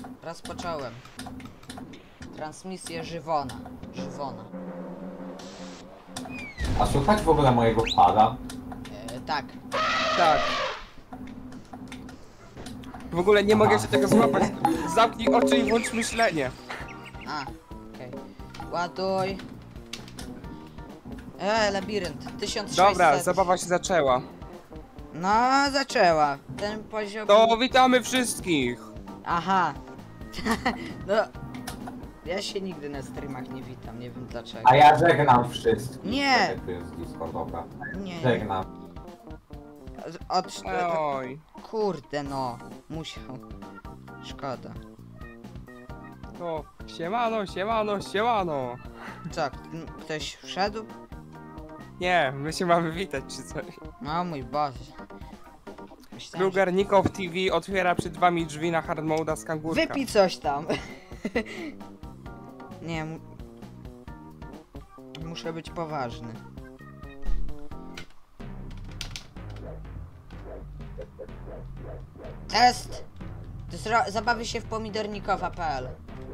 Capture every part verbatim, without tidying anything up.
rozpocząłem. Transmisję żywona. Żywona. A słychać w ogóle mojego pada? E, tak. Tak. W ogóle nie mogę się tego złapać. Zamknij oczy i włącz myślenie. A, okej. Okay. Ładuj. E, labirynt. tysiąc sześćset. Dobra, zabawa się zaczęła. No, zaczęła. Ten poziom... To witamy wszystkich. Aha. No... Ja się nigdy na streamach nie witam, nie wiem dlaczego. A ja żegnam wszystkich. Nie. To jest Discordowa. Nie. Żegnam. Od... Oj. Kurde no. Musiał. Szkoda. To siemano, siemano, siemano. Co, ktoś wszedł? Nie, my się mamy witać czy coś. No mój Boże. Myślałem, Kruger Nikow T V otwiera przed wami drzwi na hard moda z że... kangurka. Wypij coś tam. Nie, mu... muszę być poważny. Test! Zabawy się w pomidornikowa kropka p l.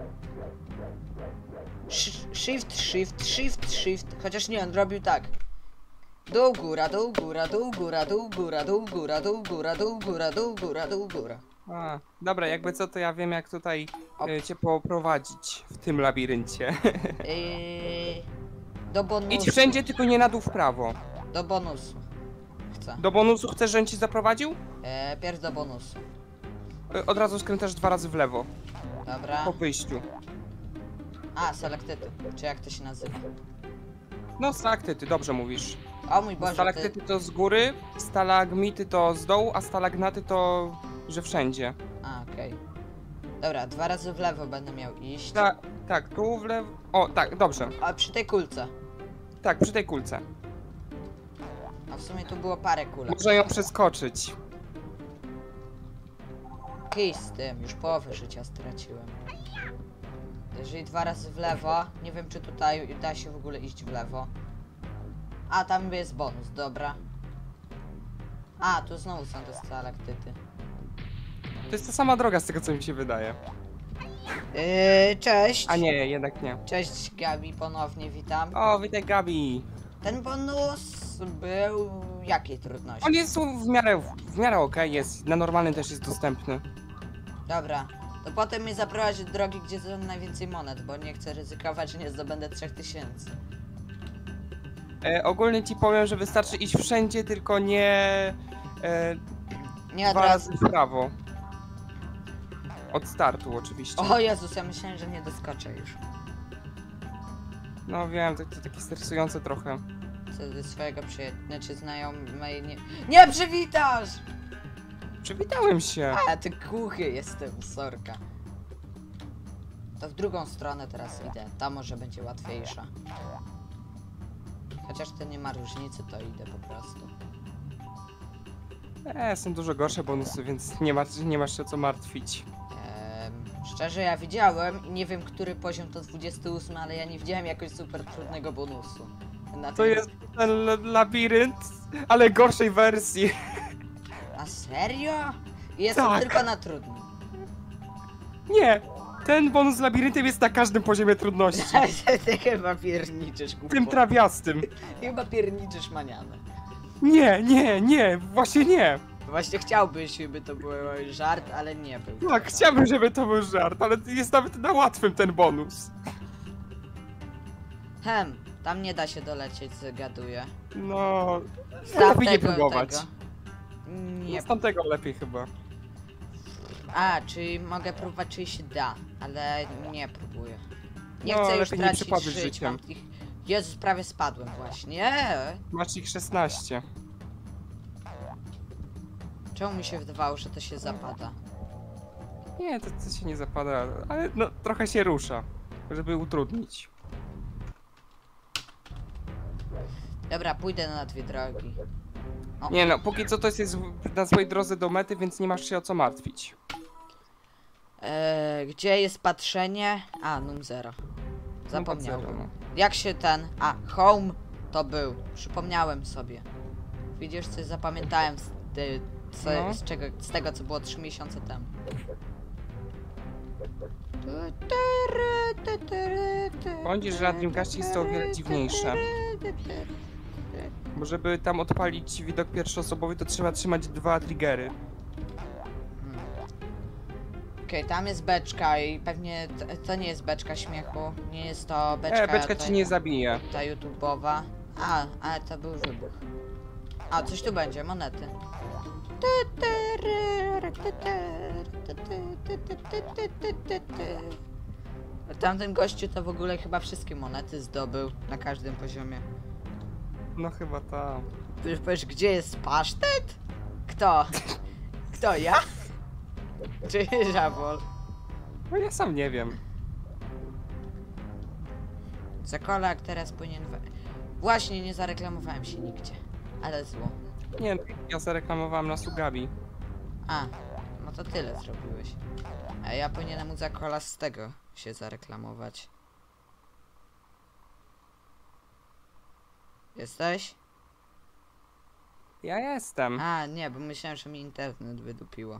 Shift, shift, shift, shift. Chociaż nie, on robił tak. Dół, góra, dół, góra, dół, góra, dół, góra, dół, góra, dół, góra, dół, góra, dół, góra, dół, góra. A, dobra, jakby co, to ja wiem jak tutaj e, cię poprowadzić w tym labiryncie. Yy, do bonusu. Idź wszędzie, tylko nie na dół w prawo. Do bonusu. Chcę. Do bonusu chcesz, żebym ci zaprowadził? E, pierw do bonusu. E, od razu skręcasz dwa razy w lewo. Dobra. Po wyjściu. A, selektyty. Czy jak to się nazywa? No, stalaktyty, dobrze mówisz. O mój Boże, Stalaktyty ty... to z góry, stalagmity to z dołu, a stalagnaty to, że wszędzie. A, okej. Okay. Dobra, dwa razy w lewo będę miał iść. Ta, tak, tu w lewo. O, tak, dobrze. A przy tej kulce. Tak, przy tej kulce. A w sumie tu było parę kulek. Można ją przeskoczyć. Kij z tym, już połowę życia straciłem. Jeżeli dwa razy w lewo, nie wiem czy tutaj da się w ogóle iść w lewo. A, tam jest bonus, dobra. A, tu znowu są te stalaktyty. To jest ta sama droga z tego, co mi się wydaje. Yy, cześć. A nie, jednak nie. Cześć Gabi, ponownie witam. O, witaj Gabi. Ten bonus był jakiej trudności? On jest w miarę, w miarę okej, jest. Na normalnym też jest dostępny. Dobra, to potem mnie zaprowadź do drogi, gdzie są najwięcej monet, bo nie chcę ryzykować, że nie zdobędę trzech tysięcy. E, ogólnie ci powiem, że wystarczy iść wszędzie, tylko nie... E, Nie od dwa razu. razy w prawo. Od startu oczywiście. O Jezus, ja myślałem, że nie doskoczę już. No wiem, to, to takie stresujące trochę. Co do swojego przyjaciela, znaczy znajomej nie... Nie przywitasz! Przywitałem się. A, ty głuchy jestem, sorka. To w drugą stronę teraz idę, ta może będzie łatwiejsza. Chociaż to nie ma różnicy, to idę po prostu. E, są dużo gorsze bonusy, więc nie, ma, nie masz się o co martwić. Ehm, szczerze ja widziałem i nie wiem, który poziom to dwudziesty ósmy, ale ja nie widziałem jakoś super trudnego bonusu. Na To tym... jest ten labirynt, ale gorszej wersji. A serio? Jest Tak. to tylko na trudnym. Nie, ten bonus z labiryntem jest na każdym poziomie trudności. Ty chyba pierniczysz, Tym głupio. trawiastym. Chyba pierniczysz manianę. Nie, nie, nie, właśnie nie. Właśnie chciałbyś, by to był żart, ale nie był. Tak, chciałbym, żeby to był żart, ale jest nawet na łatwym ten bonus. Hem, tam nie da się dolecieć, zgaduję. No, Z lepiej nie tamtego, próbować. tego. Nie. Z tamtego lepiej chyba. A, czyli mogę próbować, czy się da, ale nie próbuję. Nie No, chcę już lepiej nie tracić przepadać żyć, życiem. mam ich... Jezus, prawie spadłem właśnie. Masz ich szesnaście. Czemu mi się wydawało, że to się zapada? Nie, to, to się nie zapada, ale no trochę się rusza, żeby utrudnić. Dobra, pójdę na dwie drogi. O. Nie no, póki co to jest na swojej drodze do mety, więc nie masz się o co martwić. Eee, gdzie jest patrzenie? A, num zero. Zapomniałem. No, no. Jak się ten... A, home to był. Przypomniałem sobie. Widzisz, coś zapamiętałem z, ty, co, No. z, czego, z tego, co było trzy miesiące temu. Bądź, że na Dreamcastie jest to o wiele dziwniejsze. Bo żeby tam odpalić widok pierwszoosobowy, to trzeba trzymać dwa triggery. Okej, okay, tam jest beczka i pewnie to, to nie jest beczka śmiechu. Nie jest to beczka. E, beczka ta, ci nie zabije. Ta YouTube'owa. A, ale to był wybuch. A, coś tu będzie, monety. Tamten gościu to w ogóle chyba wszystkie monety zdobył na każdym poziomie. No chyba tam. Wiesz, powiesz, gdzie jest pasztet? Kto? Kto, ja? Czy Żabol? No ja sam nie wiem. Zakolak teraz powinien... we- Właśnie, nie zareklamowałem się nigdzie. Ale zło. Nie, no, ja zareklamowałem na Sugabi. A, no to tyle zrobiłeś. A ja powinienem u Zakola z tego się zareklamować. Jesteś? Ja jestem. A, nie, bo myślałem, że mi internet wydupiło.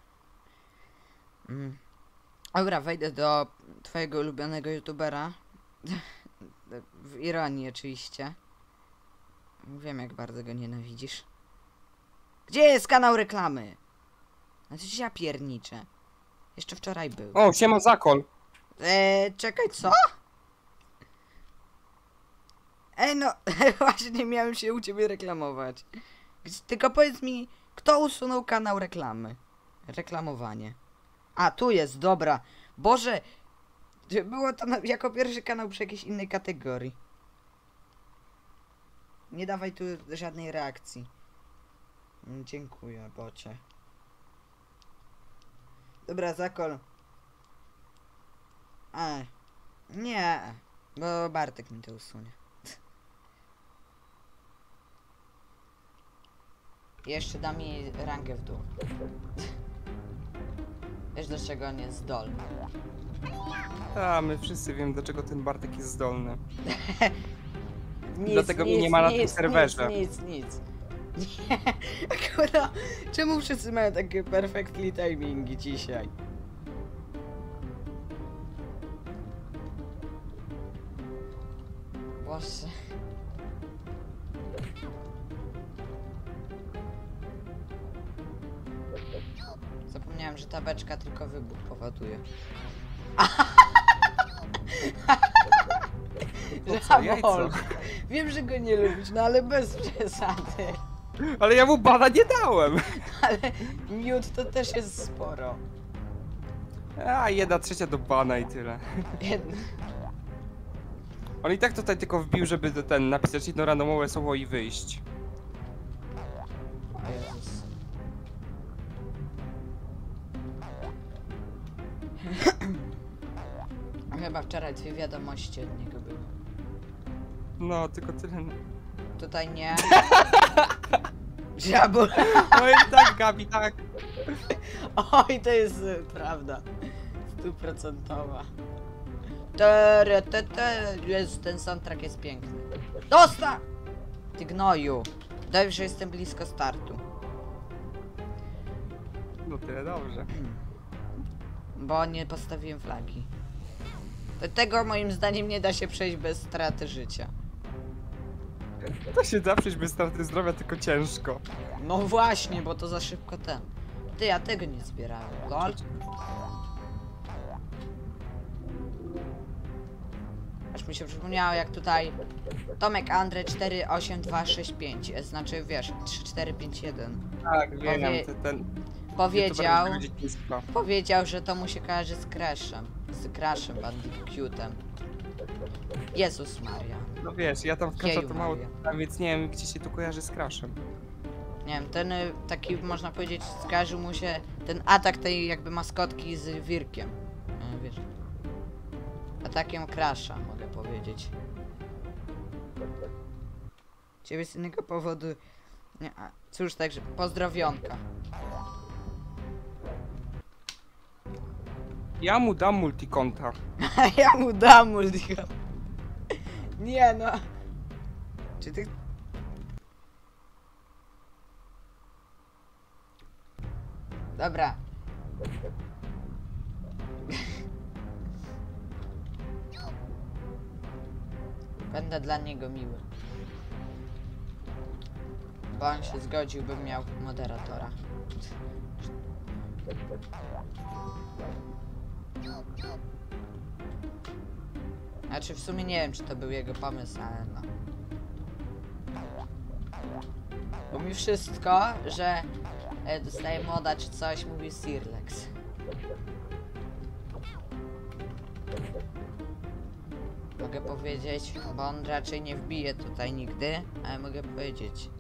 Mm. Dobra, wejdę do twojego ulubionego youtubera. W ironii oczywiście. Wiem, jak bardzo go nienawidzisz. Gdzie jest kanał reklamy? No coś ja pierniczę. Jeszcze wczoraj był. O, siema Zakol. Eee, czekaj, co? Ej, no, właśnie miałem się u ciebie reklamować. Gdzie- Tylko powiedz mi, kto usunął kanał reklamy? Reklamowanie. A, tu jest, dobra. Boże, było to na, jako pierwszy kanał przy jakiejś innej kategorii. Nie dawaj tu żadnej reakcji. Mm, Dziękuję, bocie. Dobra, Zakol. A, nie, bo Bartek mi to usunie. Jeszcze da mi rangę w dół. Wiesz, do czego on jest zdolny. A, my wszyscy wiemy, dlaczego ten Bartek jest zdolny. Nic, Dlatego mnie nie ma na tym nic, serwerze. Nic, nic, nic. Nie, akurat, czemu wszyscy mają takie perfectly timingi dzisiaj? Boże. Zapomniałem, że ta beczka tylko wybuch powoduje. To co, jajco? Żabol. Wiem, że go nie lubisz, no ale bez przesady. Ale ja mu bana nie dałem. Ale miód to też jest sporo. A, jedna trzecia do bana i tyle. Jedna. On i tak tutaj tylko wbił, żeby to ten napisać jedno randomowe słowo i wyjść. O Jezus. Chyba wczoraj dwie wiadomości od niego były. No, tylko tyle. Tutaj nie. Żabol. No i tak, Gabi, tak. Oj, to jest y, prawda. Stuprocentowa. Tere, te, te. Jest, ten soundtrack jest piękny. Dosta! Ty gnoju. Daj, że jestem blisko startu. No tyle, dobrze. Bo nie postawiłem flagi. Do tego moim zdaniem nie da się przejść bez straty życia. To się da przejść bez straty zdrowia, tylko ciężko. No właśnie, bo to za szybko ten. Ty, ja tego nie zbierałem. Lol. Aż mi się przypomniało, jak tutaj Tomek Andre cztery osiem dwa sześć pięć, e, znaczy wiesz, trzy cztery pięć jeden. Tak, wiem, Powie- ten, ten Powiedział, youtuber z dzieciństwa. powiedział, że to mu się kojarzy z Crashem. Z Crashem Bandicootem. Jezus Maria. No wiesz, ja tam w Crasha Jeju to mało, Maria. tam, więc nie wiem, gdzie się tu kojarzy z Crashem. Nie wiem, ten y, taki, można powiedzieć, skojarzył mu się ten atak tej jakby maskotki z Wirkiem. E, wiesz. Atakiem Crasha, mogę powiedzieć. Ciebie z innego powodu... Nie, a, cóż, także pozdrowionka. Ja mu dam multikonta. A ja mu dam multikom. Nie no. Czy ty... Dobra. Będę dla niego miły. Bo on się zgodził, bym miał moderatora. Znaczy w sumie nie wiem, czy to był jego pomysł, ale no. Bo mi wszystko, że e, dostaje moda czy coś, mówi Sirlex. Mogę powiedzieć, bo on raczej nie wbije tutaj nigdy, ale mogę powiedzieć.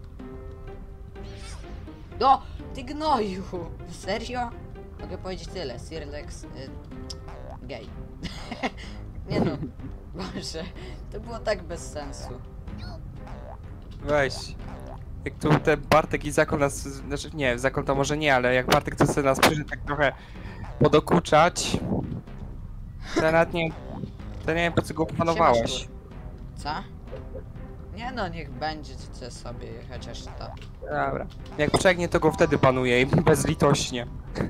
No! Ty gnoju! Serio? Mogę powiedzieć tyle, Sirlex... Y, gej. Nie no, Boże, to było tak bez sensu. Weź. Jak tu ten Bartek i Zakon nas, znaczy nie, Zakon to może nie, ale jak Bartek to sobie nas przyszedł tak trochę podokuczać, to ja nawet nie, to nie wiem po co go opanowałaś. Co? Nie no, niech będzie co sobie, chociaż to. Dobra. Jak przegnie, to go wtedy panuje i bezlitośnie.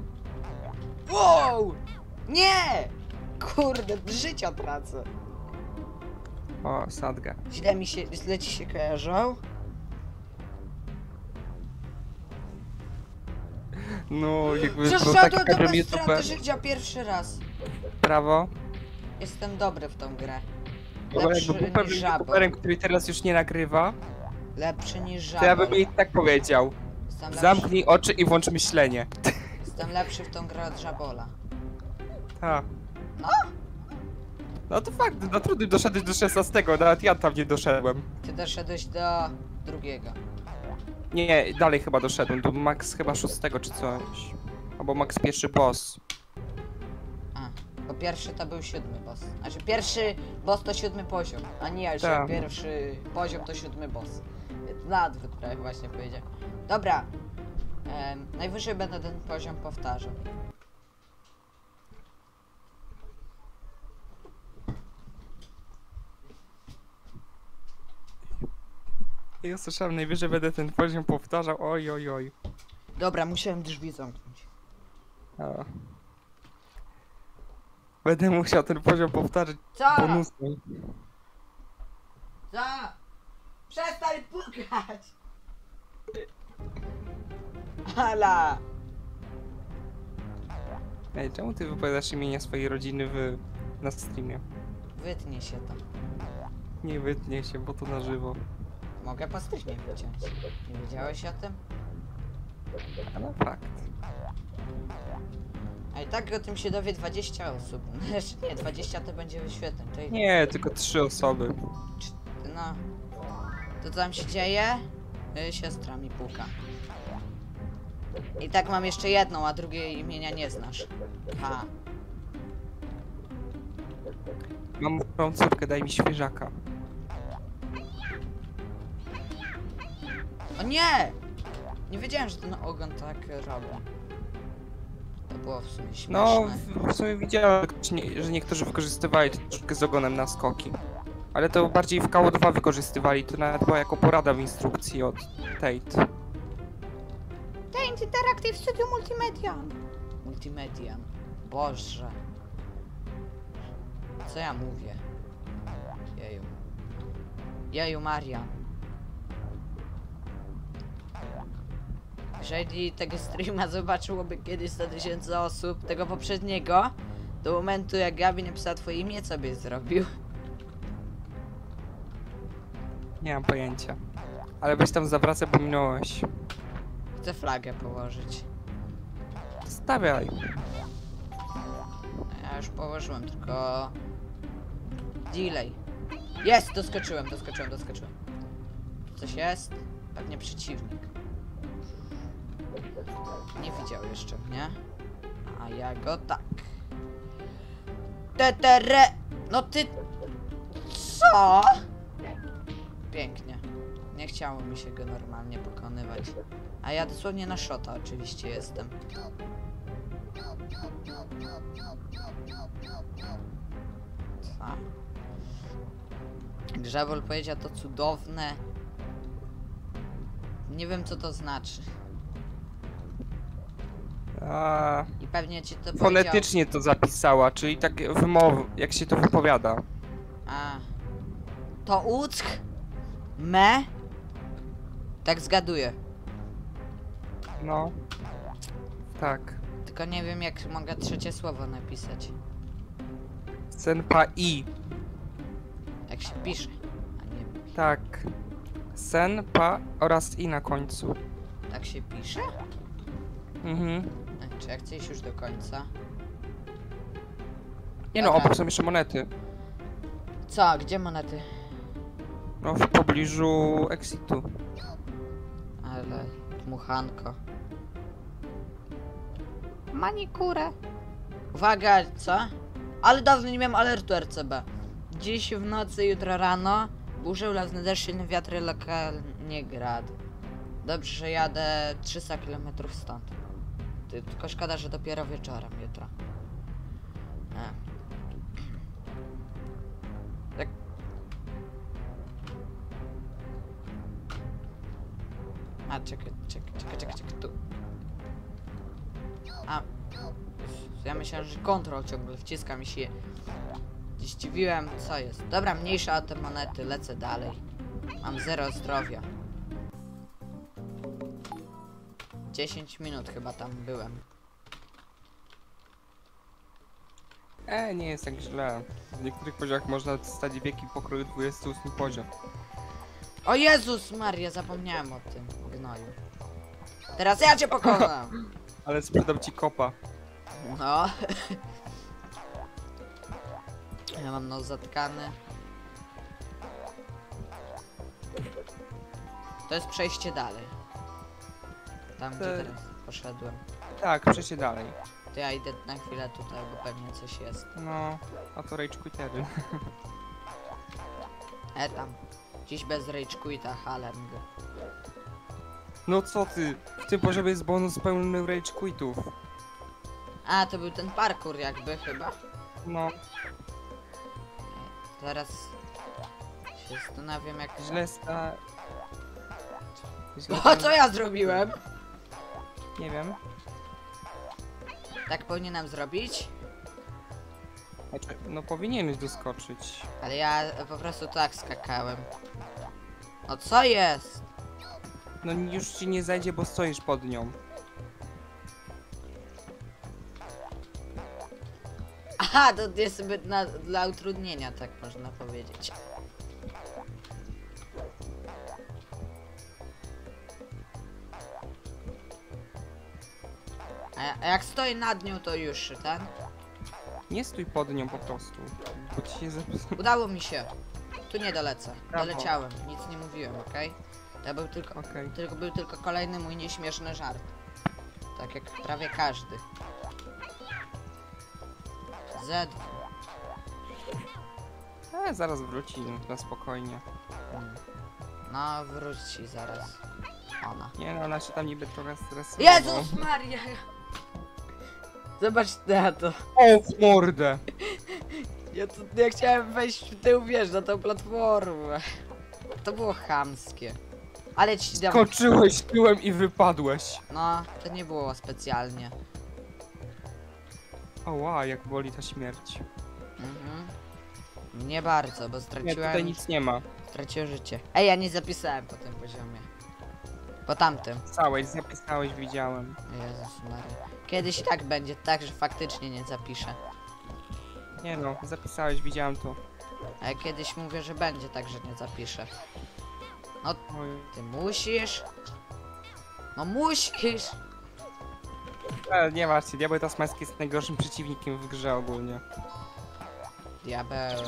Wow! Nie! Kurde, życia tracę. O, sadga. Źle mi się, źle ci się kojarzą? No, jakby był taki Przeszedłem do katem bez straty youtuber. życia pierwszy raz. Prawo. Jestem dobry w tą grę. Bo jakby Lepszy był niż pewnym żabą. youtuberem, który teraz już nie nagrywa, Lepszy niż to ja bym żabą. jej tak powiedział. Jestem lepszy, Zamknij oczy i włącz myślenie. jestem lepszy w tą grę od żabola. Ha. No? No to fakt, no trudno doszedłeś do szesnastego, nawet ja tam nie doszedłem. Ty doszedłeś do drugiego. Nie, dalej chyba doszedłem, do max chyba szóstego czy coś. Albo max pierwszy boss. A, bo pierwszy to był siódmy boss. Znaczy pierwszy boss to siódmy poziom, a nie, że Tak. pierwszy poziom to siódmy boss. Na odwrót prawie właśnie powiedziałem. Dobra. Em, najwyżej będę ten poziom powtarzał. Ja słyszałem, najwyżej będę ten poziom powtarzał, oj oj oj. Dobra, musiałem drzwi zamknąć. A. Będę musiał ten poziom powtarzać Co? bonusem. Co? Przestań pukać! Ala! Ej, czemu ty wypowiadasz imienia swojej rodziny w... na streamie? Wytnie się to. Nie wytnie się, bo to na żywo. Mogę po streamie wyciąć. Nie wiedziałeś o tym? Ale fakt. A i tak o tym się dowie dwadzieścia osób. Znaczy nie, dwadzieścia to będzie wyświetleń. To i... Nie, tylko trzy osoby. No. To co tam się dzieje? Yy, siostra mi puka. I tak mam jeszcze jedną, a drugiej imienia nie znasz. Ha. Mam moją córkę, daj mi świeżaka. O nie! Nie wiedziałem, że ten ogon tak robi. To było w sumie śmieszne. No, w, w sumie widziałem, że niektórzy wykorzystywali troszkę z ogonem na skoki. Ale to bardziej w K O dwa wykorzystywali, to nawet była jako porada w instrukcji od Tate. Tate Interactive Studio Multimedian. Multimedian. Boże. Co ja mówię? Jeju. Jeju Marian. Jeżeli tego streama zobaczyłoby kiedyś sto tysięcy osób, tego poprzedniego, do momentu jak Gabi napisała twoje imię, co byś zrobił? Nie mam pojęcia. Ale weź tam zawracę, bo minąłeś. Chcę flagę położyć. Stawiaj. Ja już położyłem, tylko... Delay. Jest! Doskoczyłem, doskoczyłem, doskoczyłem. Tu coś jest? Pewnie przeciwnik. Nie widział jeszcze mnie. A ja go tak. Tetere! No ty... Co? Pięknie. Nie chciało mi się go normalnie pokonywać. A ja dosłownie na shota oczywiście jestem. Co? Grzebol powiedział to cudowne. Nie wiem co to znaczy. A, I pewnie ci to powiedział... fonetycznie to zapisała, czyli tak wymową, jak się to wypowiada. A. To Uck? Me? Tak zgaduję. No. Tak. Tylko nie wiem, jak mogę trzecie słowo napisać. Senpa i. Jak się pisze. A nie, Tak. Senpa oraz i na końcu. tak się pisze? Mhm. E, Czy ja chcę iść już do końca? Nie no, Dobra. obok są jeszcze monety. Co? Gdzie monety? No w pobliżu exitu. Ale dmuchanko. Manikurę. Uwaga, co? Ale dawno nie miałem alertu R C B. Dziś w nocy, jutro rano. Burze, ulewny deszcz, silny wiatr, lokalnie grad. Dobrze, że jadę trzysta kilometrów stąd. Ty- Tylko szkoda, że dopiero wieczorem jutro. E. Tak. A, czekaj, czekaj, czekaj, czekaj, czekaj, tu. A, ja myślałem, że kontrol ciągle wciska mi się. Zdziwiłem, co jest. Dobra, mniejsza o te monety, lecę dalej. Mam zero zdrowia. dziesięć minut chyba tam byłem. E, nie jest tak źle. W niektórych poziomach można stać wieki pokroju dwudziesty ósmy poziom. O Jezus Maria, zapomniałem o tym gnoju. Teraz ja cię pokonam! Ale sprzedam ci kopa. No. Ja mam nos zatkany. To jest przejście dalej. Tam gdzie Te- teraz poszedłem. Tak, przejście dalej. To ja idę na chwilę tutaj, bo pewnie coś jest. No, a to rage quitery. E tam. Dziś bez rage quita, Haleng. No co ty? W tym poziomie jest bonus pełny rage quitów. A, to był ten parkour jakby chyba. No, Teraz się zastanawiam jak... źle sta... Źle O, co ja zrobiłem? Nie wiem. Tak powinienem zrobić? Znaczy, no powinieneś doskoczyć. Ale ja po prostu tak skakałem. No co jest? No już ci nie zajdzie, bo stoisz pod nią. Aha, to jest sobie na, dla utrudnienia, tak można powiedzieć. A, ja- a jak stoi nad nią, to już ten. Nie stój pod nią po prostu. Bo ci się zepsuł. Udało mi się. Tu nie dolecę. Brawo. Doleciałem. Nic nie mówiłem, okej? To był tylko, Okej. tylko, był tylko kolejny mój nieśmieszny żart. Tak jak prawie każdy. Z. E, zaraz wróci na spokojnie. Mm. No, wróci zaraz. Ona. Nie no, ona się tam niby trochę stresuje. Jezus Maria! Zobacz na to. O, w mordę! Ja, to, ja chciałem wejść w tył, wiesz, na tą platformę. To było chamskie. Ale ci dam... Skoczyłeś tyłem i wypadłeś. No, to nie było specjalnie. Oła, jak boli ta śmierć. Mhm. Nie bardzo, bo Nie, straciłem... tutaj nic nie ma. Straciłem życie. Ej, ja nie zapisałem po tym poziomie. Po tamtym. Pisałeś, zapisałeś, widziałem. Jezus Maria. Kiedyś i tak będzie tak, że faktycznie nie zapiszę. Nie no, zapisałeś, widziałem to. A ja kiedyś mówię, że będzie tak, że nie zapiszę. No, Oj. ty musisz. No musisz. E, nie masz się, Diabeł Tasmański jest najgorszym przeciwnikiem w grze ogólnie. Diabeł.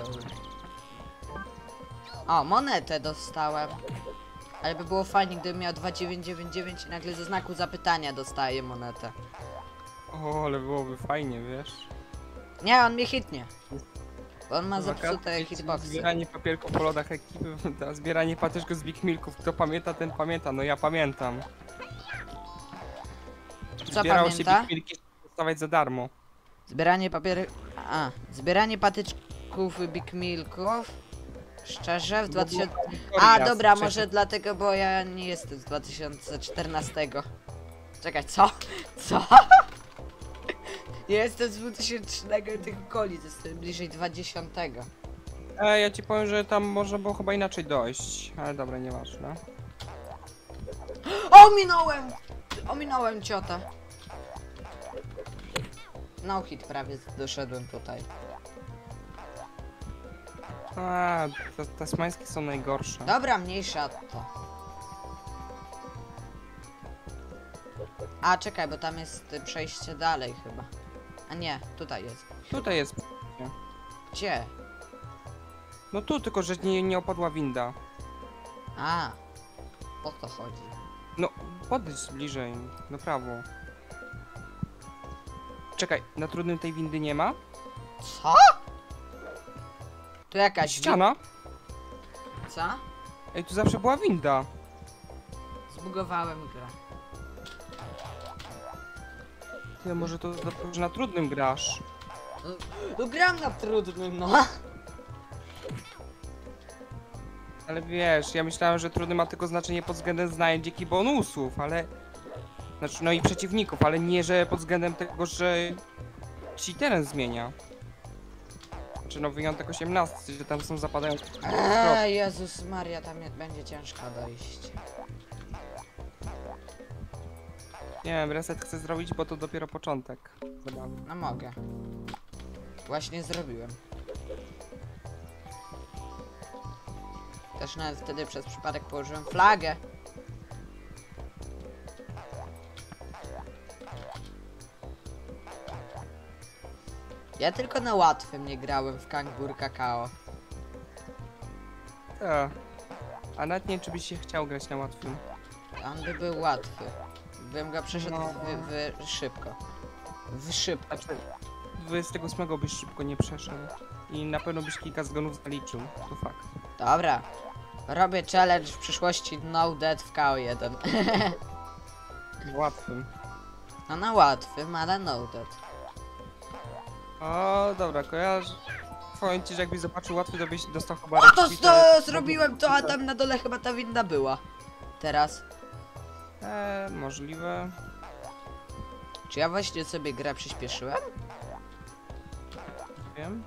O, monetę dostałem. Ale by było fajnie, gdybym miał dwa dziewięć dziewięć dziewięć i nagle ze znaku zapytania dostaję monetę. O, ale byłoby fajnie, wiesz. Nie, on mnie hitnie. Bo on ma Wakacje, zepsute hitboxy. Zbieranie papierków po lodach ekipy, to zbieranie patyczków z Big Milków. Kto pamięta, ten pamięta. No ja pamiętam. Co Zbierało się pamięta? Big Milki, żeby dostawać za darmo. Zbieranie papiery... A, zbieranie patyczków Big Milków. Szczerze, w Bo dwa tysiące... była A, historia, dobra, wcześniej- może dlatego, bo ja nie jestem z dwa tysiące czternastego. Czekaj, co? Co? Nie jestem z dwutysięcznego tych okolic, jestem bliżej dwudziestego. E, ja ci powiem, że tam można było chyba inaczej dojść. Ale dobra, nieważne. Ominąłem! Ominąłem ciotę. No hit, prawie doszedłem tutaj. A, te tasmańskie są najgorsze. Dobra, mniejsza to. A, czekaj, bo tam jest y, przejście dalej chyba. A nie, tutaj jest. Tutaj jest. Gdzie? No tu, tylko że nie, nie opadła winda. A, o to chodzi. No, podejdź bliżej, na prawo. Czekaj, na trudnym tej windy nie ma? Co? Tu jakaś Ściana? wi- Co? Ej, tu zawsze była winda. Zbugowałem grę. Ty, może to dlatego, że na trudnym grasz. No, no gram na trudnym, no. Ale wiesz, ja myślałem, że trudny ma tylko znaczenie pod względem znajdziek i bonusów, ale... Znaczy, no i przeciwników, ale nie, że pod względem tego, że ci teren zmienia. Znaczy, no wyjątek osiemnasty, że tam są zapadające... Eee, Jezus Maria, tam je- będzie ciężko dojść. Nie wiem, reset chcę zrobić, bo to dopiero początek zabawy. No mogę. Właśnie zrobiłem. Też nawet wtedy przez przypadek położyłem flagę. Ja tylko na łatwym nie grałem w Kangur Kakao. Tak. A nawet nie wiem, czy byś się chciał grać na łatwym. On by był łatwy. Bym go przeszedł No. wy, wy, szybko. W szybko. Znaczy, dwudziestego ósmego byś szybko nie przeszedł. I na pewno byś kilka zgonów zaliczył, to fakt. Dobra. Robię challenge w przyszłości No Dead w K O jeden. Łatwym. No na łatwym, ale No Dead. O, dobra, kojarz. Powiem ci, że jakbyś zobaczył łatwy, to byś dostał chyba O to, rekwitę. to zrobiłem to, a tam na dole chyba ta winda była. Teraz. Eee, możliwe. Czy ja właśnie sobie grę przyspieszyłem? Wiem.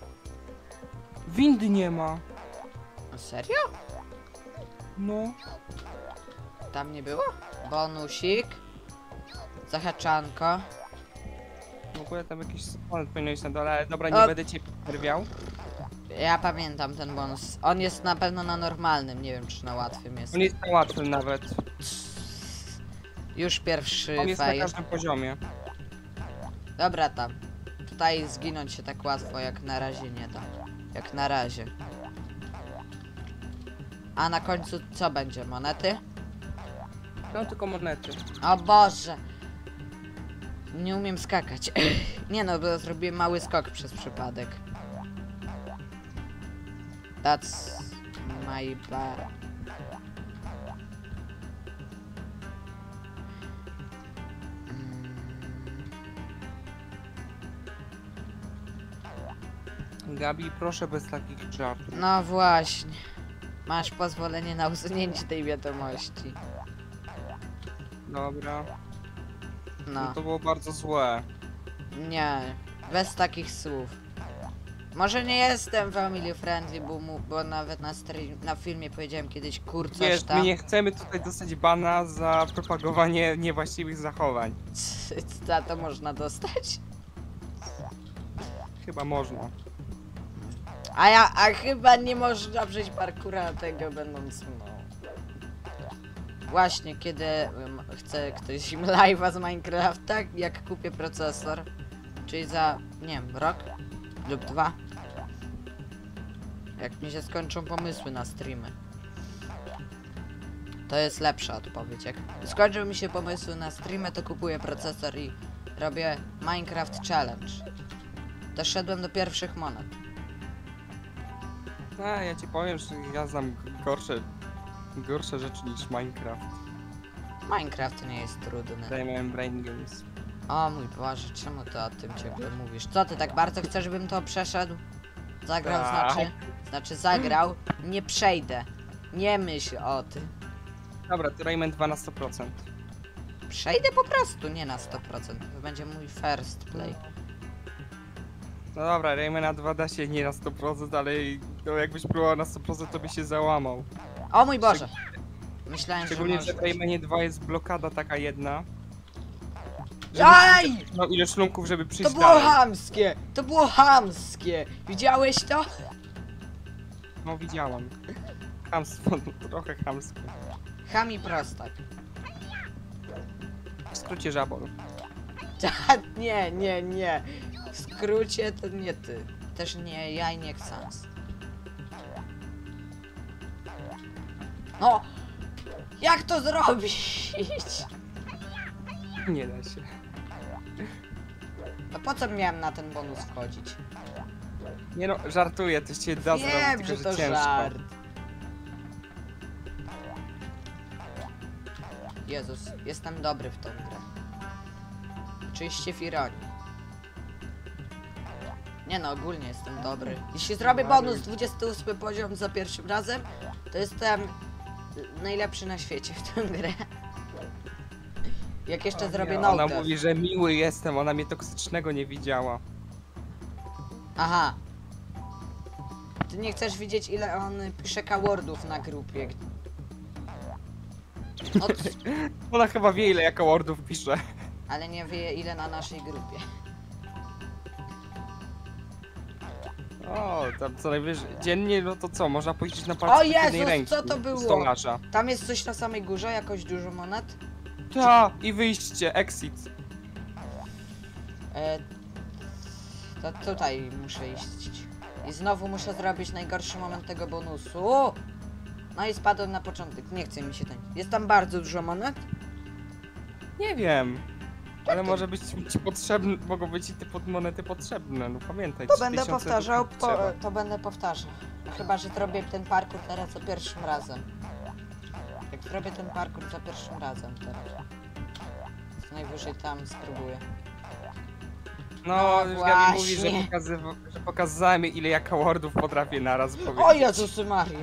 Windy nie ma. No serio? No. Tam nie było? Bonusik. Zahaczanko. W ogóle tam jakiś spawner powinno iść na dole, ale dobra, nie O. będę cię przerwiał. Ja pamiętam ten bonus. On jest na pewno na normalnym, nie wiem czy na łatwym jest. On jest na łatwym nawet. Już pierwszy On jest na fail. każdym poziomie. Dobra tam. Tutaj zginąć się tak łatwo jak na razie nie da. Jak na razie. A na końcu co będzie? Monety? No tylko monety. O Boże! Nie umiem skakać. Nie no, bo zrobiłem mały skok przez przypadek. That's my bad. Gabi, proszę bez takich żartów. No właśnie. Masz pozwolenie na usunięcie tej wiadomości. Dobra. No No. to było bardzo złe. Nie. Bez takich słów. Może nie jestem family friendly, bo, mu, bo nawet na, stream, na filmie powiedziałem kiedyś kur coś Wiesz, tam. my nie chcemy tutaj dostać bana za propagowanie niewłaściwych zachowań. Za to można dostać? Chyba można. A ja, a chyba nie można przejść parkura tego będąc mną. Właśnie, kiedy um, chce ktoś im live'a z Minecrafta, jak kupię procesor, czyli za, nie wiem, rok lub dwa. Jak mi się skończą pomysły na streamy. To jest lepsza odpowiedź. Jak skończą mi się pomysły na streamy, to kupuję procesor i robię Minecraft Challenge. Doszedłem do pierwszych monet. A ja ci powiem, że ja znam gorsze, gorsze rzeczy niż Minecraft. Minecraft nie jest trudny. Dajmy Brain Games. O mój Boże, czemu ty o tym ciągle mówisz? Co ty tak bardzo chcesz, żebym to przeszedł? Zagrał Tak. znaczy? Znaczy zagrał? Nie przejdę. Nie myśl o tym. Dobra, to Rayman dwa na sto procent. Przejdę po prostu, nie na sto procent. To będzie mój first play. No dobra, Raymana dwa da się nie na sto procent, ale no jakbyś próbował na sto procent, to by się załamał. O mój Boże! Myślałem, że Szczególnie, może że w Raymanie dwa jest blokada taka jedna. Aj! No ile szlunków, żeby To przyjść było dalej. chamskie! To było chamskie! Widziałeś to? No widziałam. Chamstwo, no, trochę chamskie. Ham i prostak. W skrócie żabol. Nie, nie, nie. W skrócie to nie ty. Też nie ja i nie Ksans. No! Jak to zrobić? Nie da się. No po co miałem na ten bonus wchodzić? Nie no, żartuję, to się da zrobić, Wiem, tylko że że to ciężko. żart. Jezus, jestem dobry w tą grę. Oczywiście w ironii. Nie no, ogólnie jestem dobry. Jeśli zrobię bonus dwudziesty ósmy poziom za pierwszym razem, to jestem najlepszy na świecie w tę grę. Jak jeszcze O zrobię nie, no Ona mówi, że miły jestem, ona mnie toksycznego nie widziała. Aha. Ty nie chcesz widzieć, ile on pisze keywordów na grupie. No, c- Ona chyba wie, ile jako wordów pisze. ale nie wie, ile na naszej grupie. O, tam co najwyżej. Dziennie, no to co, można policzyć na palcach O jednej Jezus, ręki. co to było? Stolarza. Tam jest coś na samej górze, jakoś dużo monet. Ta, i wyjście, exit. E, to tutaj muszę iść. I znowu muszę zrobić najgorszy moment tego bonusu. No i spadłem na początek, nie chce mi się ten. Jest tam bardzo dużo monet? Nie wiem. Ale to- może być ci potrzebne, mogą być i te pod monety potrzebne, no pamiętaj. To trzy będę tysiące powtarzał, rupiów po, trzeba. to będę powtarzał. No chyba, że zrobię ten parkour teraz za pierwszym razem. Jak zrobię ten parkour za pierwszym razem teraz. To najwyżej tam spróbuję. No, No już Gabi mówi, że, właśnie. pokazywa, że pokazałem ile ja wordów potrafię naraz powiedzieć. O Jezus Maria!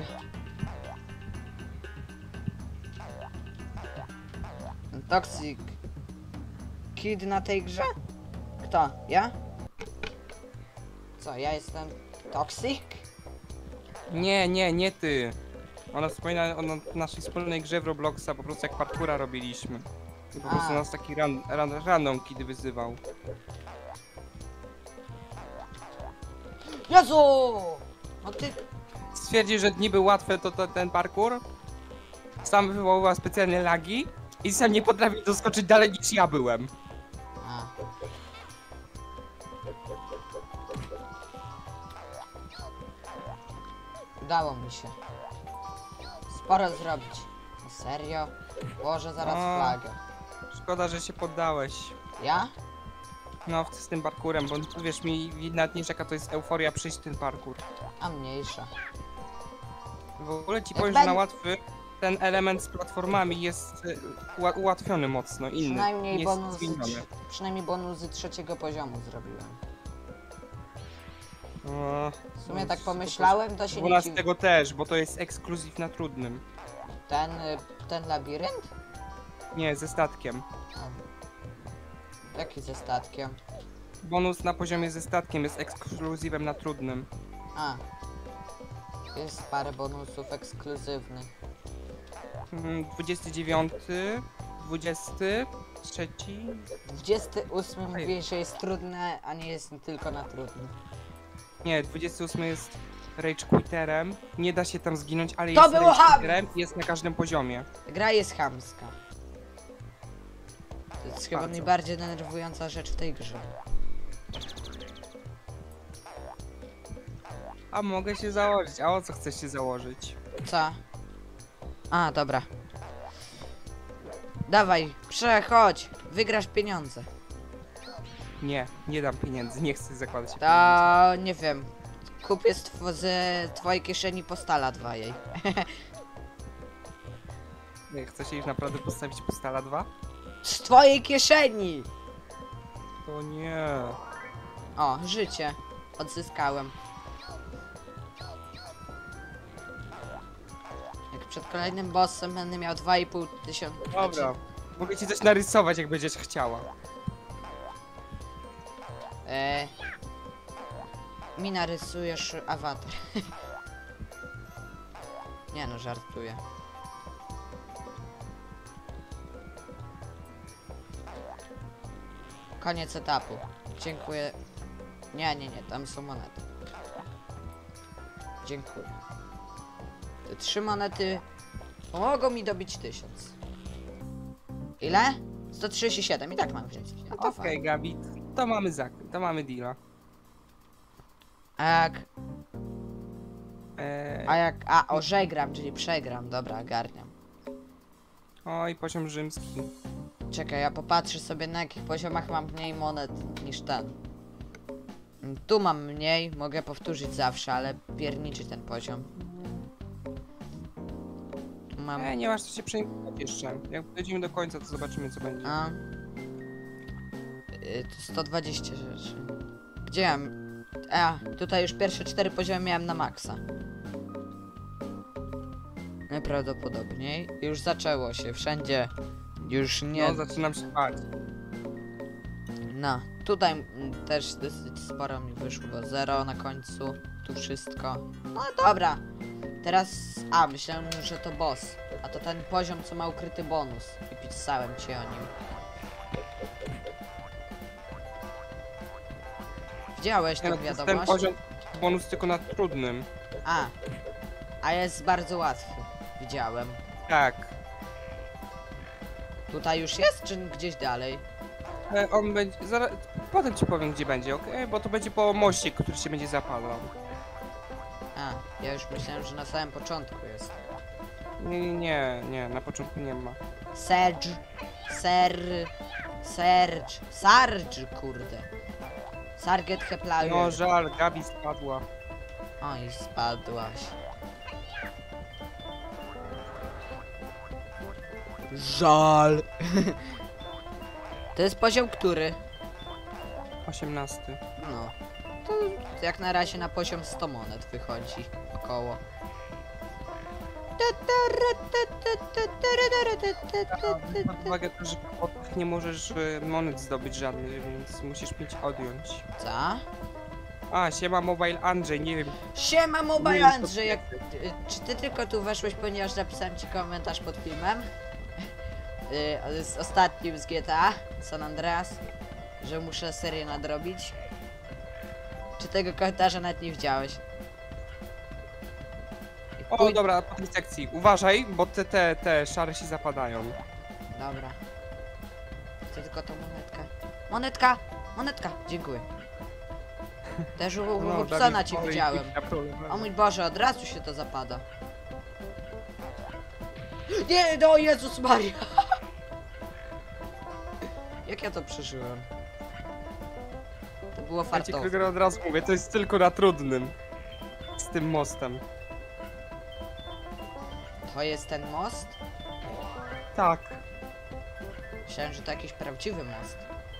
Toxic Kid na tej grze? Kto? Ja? Co, ja jestem Toxic? Nie, nie, nie ty. Ona wspomina o na- naszej wspólnej grze w Robloxa, po prostu jak parkoura robiliśmy. I po A. prostu nas taki ran, ran, random kiedy wyzywał. Jezu! No ty... Stwierdził, że niby łatwe to, to ten parkour. Sam wywoływał specjalne lagi i sam nie potrafił doskoczyć dalej niż ja byłem. A. Udało mi się. Sporo zrobić. No serio? Boże, zaraz A. flagę. Szkoda, że się poddałeś. Ja? No, z tym parkurem, bo wiesz mi nawet nie jaka to jest euforia przyjść ten parkour. A mniejsza. W ogóle ci Jak powiem, że na będę- łatwy ten element z platformami jest y, ua- ułatwiony mocno, inny. Przynajmniej nie jest bonus, zmieniony. przynajmniej bonus z trzeciego poziomu zrobiłem. No, W sumie no, tak z- pomyślałem, to się nie dziwi. dwunastego też, bo to jest ekskluzyw na trudnym. Ten, y, ten labirynt? Nie, ze statkiem. A. Jaki ze statkiem? Bonus na poziomie ze statkiem jest ekskluzywem na trudnym. A. Jest parę bonusów ekskluzywnych. Mm, dwudziesty dziewiąty, dwudziesty trzeci. dwudziesty ósmy Ej. mówi, że jest trudne, a nie jest tylko na trudnym. Nie, dwudziesty ósmy jest Rage Quitterem. Nie da się tam zginąć, ale To jest było Rage ham! Quitterem i jest na każdym poziomie. Gra jest chamska. To jest chyba Bardzo. najbardziej denerwująca rzecz w tej grze. A mogę się założyć. A o co chcesz się założyć? Co? A, dobra. Dawaj, przechodź, wygrasz pieniądze. Nie, nie dam pieniędzy, nie chcę zakładać pieniędzy. To nie wiem. Kupię z, tw z twojej kieszeni postala dwa jej. Nie, chcesz już naprawdę postawić postala dwa? Z twojej kieszeni! To nie. O, życie. Odzyskałem. Jak przed kolejnym bossem będę miał dwa i pół tysiąca. Dobra. Mogę ci coś narysować, jak będziesz chciała. E, mi narysujesz awatar. Nie no, żartuję. Koniec etapu. Dziękuję. Nie, nie, nie, tam są monety. Dziękuję. Te trzy monety pomogą mi dobić tysiąc. Ile? sto trzydzieści siedem i tak mam wziąć. No to Okej, fajnie. Gabi, to mamy zak, to mamy deala. A jak... Eee, A jak... A, orzegram, czyli przegram. Dobra, ogarniam. oj, poziom rzymski. Czekaj, ja popatrzę sobie na jakich poziomach mam mniej monet niż ten. Tu mam mniej, mogę powtórzyć zawsze, ale pierniczy ten poziom. Tu mam... Eee, nie masz co się przejmować jeszcze. Jak dojdziemy do końca, to zobaczymy co będzie. A... Y, to sto dwadzieścia rzeczy. Gdzie mam... A, tutaj już pierwsze cztery poziomy miałem na maksa. Najprawdopodobniej. Już zaczęło się, wszędzie. Już nie... No, zaczynam się bać. No, tutaj mm, też dosyć sporo mi wyszło, bo zero na końcu, tu wszystko. No dobra, teraz, a myślałem, że to boss, a to ten poziom, co ma ukryty bonus i pisałem ci o nim. Widziałeś Nie, tę no, to jest ten wiadomość? poziom bonus tylko na trudnym. A, a jest bardzo łatwy, widziałem. Tak. Tutaj już jest, czy gdzieś dalej? E, on będzie, zaraz, potem ci powiem gdzie będzie, okej? Bo to będzie po moście, który się będzie zapalał. A, ja już myślałem, że na samym początku jest. Nie, nie, nie, nie, na początku nie ma. Serge, Ser, Serge, Sarge, kurde. Sarget Heplager. No żal, Gabi spadła. Oj, spadłaś. Żal. To jest poziom który? osiemnasty. No. To jak na razie na poziom sto monet wychodzi. Około. Pod uwagę to, że od tych nie możesz e, monet zdobyć żadnych, więc musisz mieć odjąć. Co? A, siema Mobile Andrzej, nie wiem. Siema Mobile Nie, to Andrzej, jak, y, czy ty tylko tu weszłeś, ponieważ napisałem ci komentarz pod filmem? Y, z ostatnim z G T A, San Andreas, że muszę serię nadrobić? Czy tego komentarza nawet nie widziałeś? I O, pój- dobra, po tej sekcji. Uważaj, bo te, te, te szare się zapadają. Dobra. Chcę tylko tą monetkę. Monetka! Monetka! Dziękuję. Też u, u No, Hubsona Dawid, cię oj, widziałem. kilka problemów. O mój Boże, od razu się to zapada. Nie, no Jezus Maria! Jak ja to przeżyłem? To było Ja ci fartowe. Kryger od razu mówię, to jest tylko na trudnym. Z tym mostem. To jest ten most? Tak. Myślałem, że to jakiś prawdziwy most.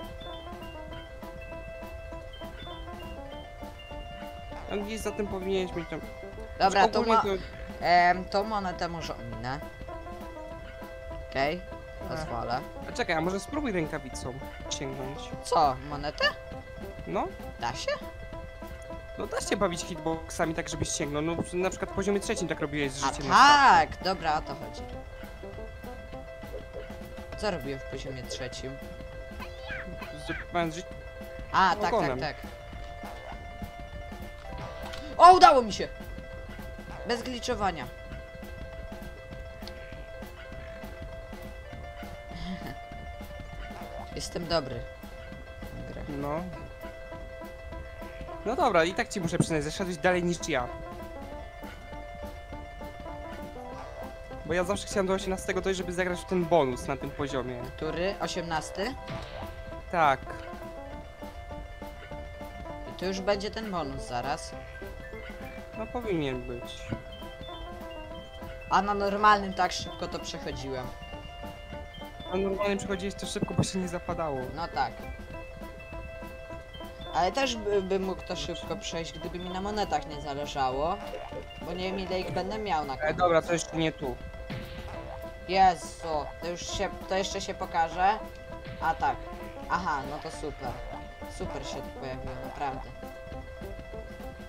A gdzieś za tym powinieneś mieć tam... Dobra, to, Ogólnie mo em, tą monetę może ominę. Okej, okay. pozwolę. A czekaj, a może spróbuj rękawicą sięgnąć. Co, monetę? No, Da się? no da się bawić hitboxami tak, żebyś sięgnął. No na przykład w poziomie trzecim tak robiłeś z A życiem na starcie. tak, dobra, o to chodzi. Co robiłem w poziomie trzecim? Zupełnie życie. A, tak, tak, Ogonem. tak. O, udało mi się! Bez gliczowania. Jestem dobry. w grę. No. No dobra, i tak ci muszę przyznać, zeszedłeś dalej niż ja. Bo ja zawsze chciałem do osiemnastego dojść, żeby zagrać w ten bonus na tym poziomie. Który? osiemnasty? Tak. I tu już będzie ten bonus zaraz. No powinien być. A na normalnym tak szybko to przechodziłem. A normalnie przychodziłeś to szybko, bo się nie zapadało. No tak. Ale też by, bym mógł to szybko przejść, gdyby mi na monetach nie zależało. Bo nie wiem ile ich będę miał na E, koniec. dobra, to jeszcze nie tu. Jezu, to już się, to jeszcze się pokaże. A tak. Aha, no to super. Super się tu pojawiło, naprawdę.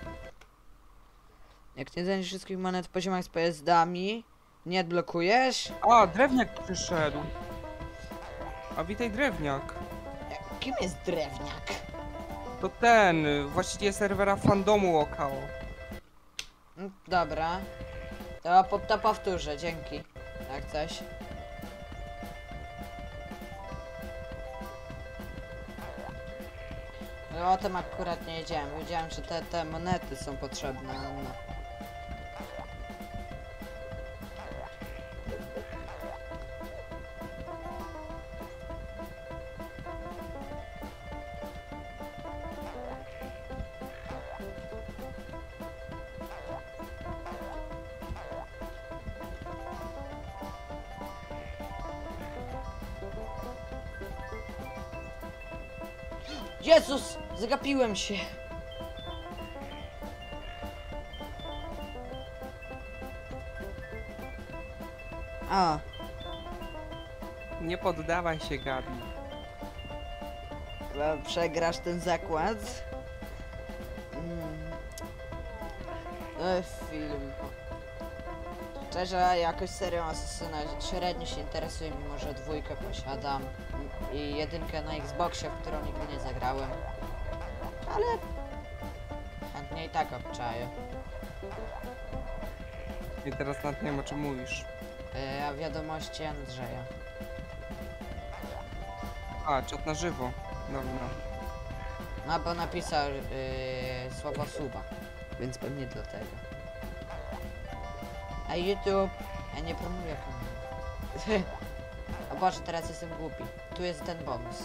Jak nie znajdziesz wszystkich monet w poziomach z pojazdami, nie odblokujesz? A, drewniak przyszedł. A witaj drewniak. Kim jest drewniak? To ten, właściciel serwera fandomu Okao. No, dobra. To, po, to powtórzę, dzięki. Jak coś. No o tym akurat nie wiedziałem. Wiedziałem, że te, te monety są potrzebne. No. Jezus! Zagapiłem się! A, Nie poddawaj się, Gabi. chyba przegrasz ten zakład. Mm. E, film. Szczerze, jakoś serią Asasyna średnio się interesuje, mimo że dwójkę posiadam i jedynkę na Xboxie, w którą nigdy nie zagrałem. Ale chętnie i tak obczaję. I teraz nad tym, o czym mówisz. E, a wiadomości Andrzeja. A, czat na żywo. Dobra. No bo napisał yy, słowo suba, więc pewnie dlatego. A YouTube, ja nie promuję kanału. O Boże, teraz jestem głupi. Tu jest ten bonus.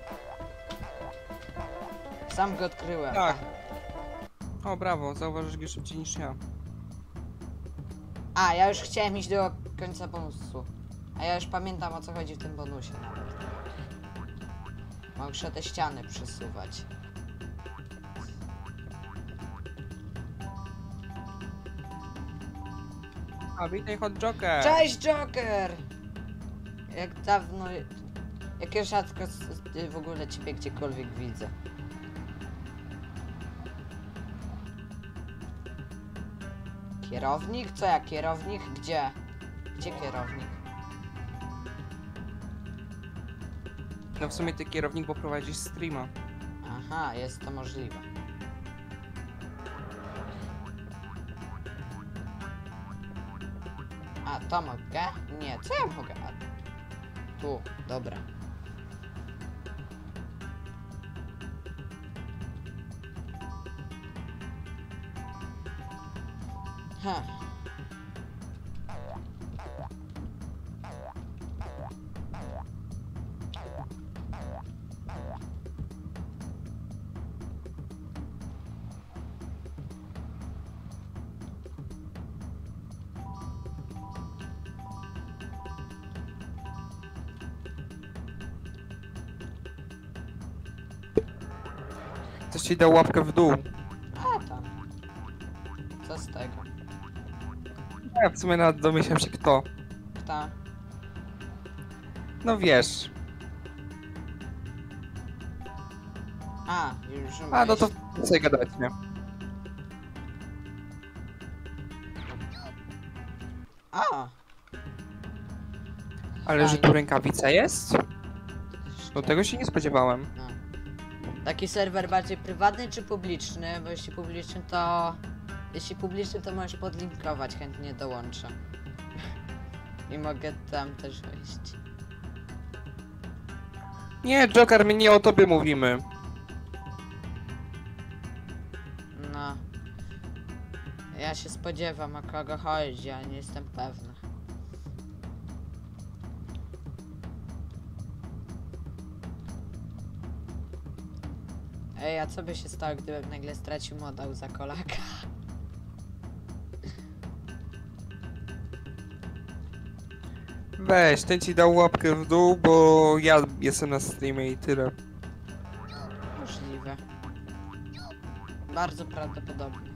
Sam go odkryłem. Tak. O, brawo, zauważysz go szybciej niż ja. A, ja już chciałem iść do końca bonusu. A ja już pamiętam, o co chodzi w tym bonusie nawet. Muszę te ściany przesuwać. A, witaj Hot Joker. Cześć, Joker! Jak dawno... Jakie rzadko s- s- w ogóle ciebie gdziekolwiek widzę. Kierownik? Co ja, kierownik? Gdzie? Gdzie kierownik? No w sumie ty kierownik, bo prowadzisz streama. Aha, jest to możliwe. A, to mogę? Nie, co ja mogę? A, tu, dobra. Ha. Ktoś ci dał łapkę w dół. A tam. Co z tego? Ja w sumie nawet domyślam się kto. Kto? No wiesz. A, już A, no to mówiłeś. sobie gadać, nie? A! Ale że Fajnie. tu rękawica jest? Do tego się nie spodziewałem. No. Taki serwer bardziej prywatny czy publiczny? Bo jeśli publiczny to... Jeśli publiczny to możesz podlinkować, chętnie dołączę. I mogę tam też wejść. Nie, Joker, my nie o tobie mówimy. No. Ja się spodziewam, o kogo chodzi, ale nie jestem pewny. Ej, a co by się stało, gdybym nagle stracił modał za kolaka? Weź, ten ci dał łapkę w dół, bo ja jestem na streamie i tyle. Możliwe. Bardzo prawdopodobne.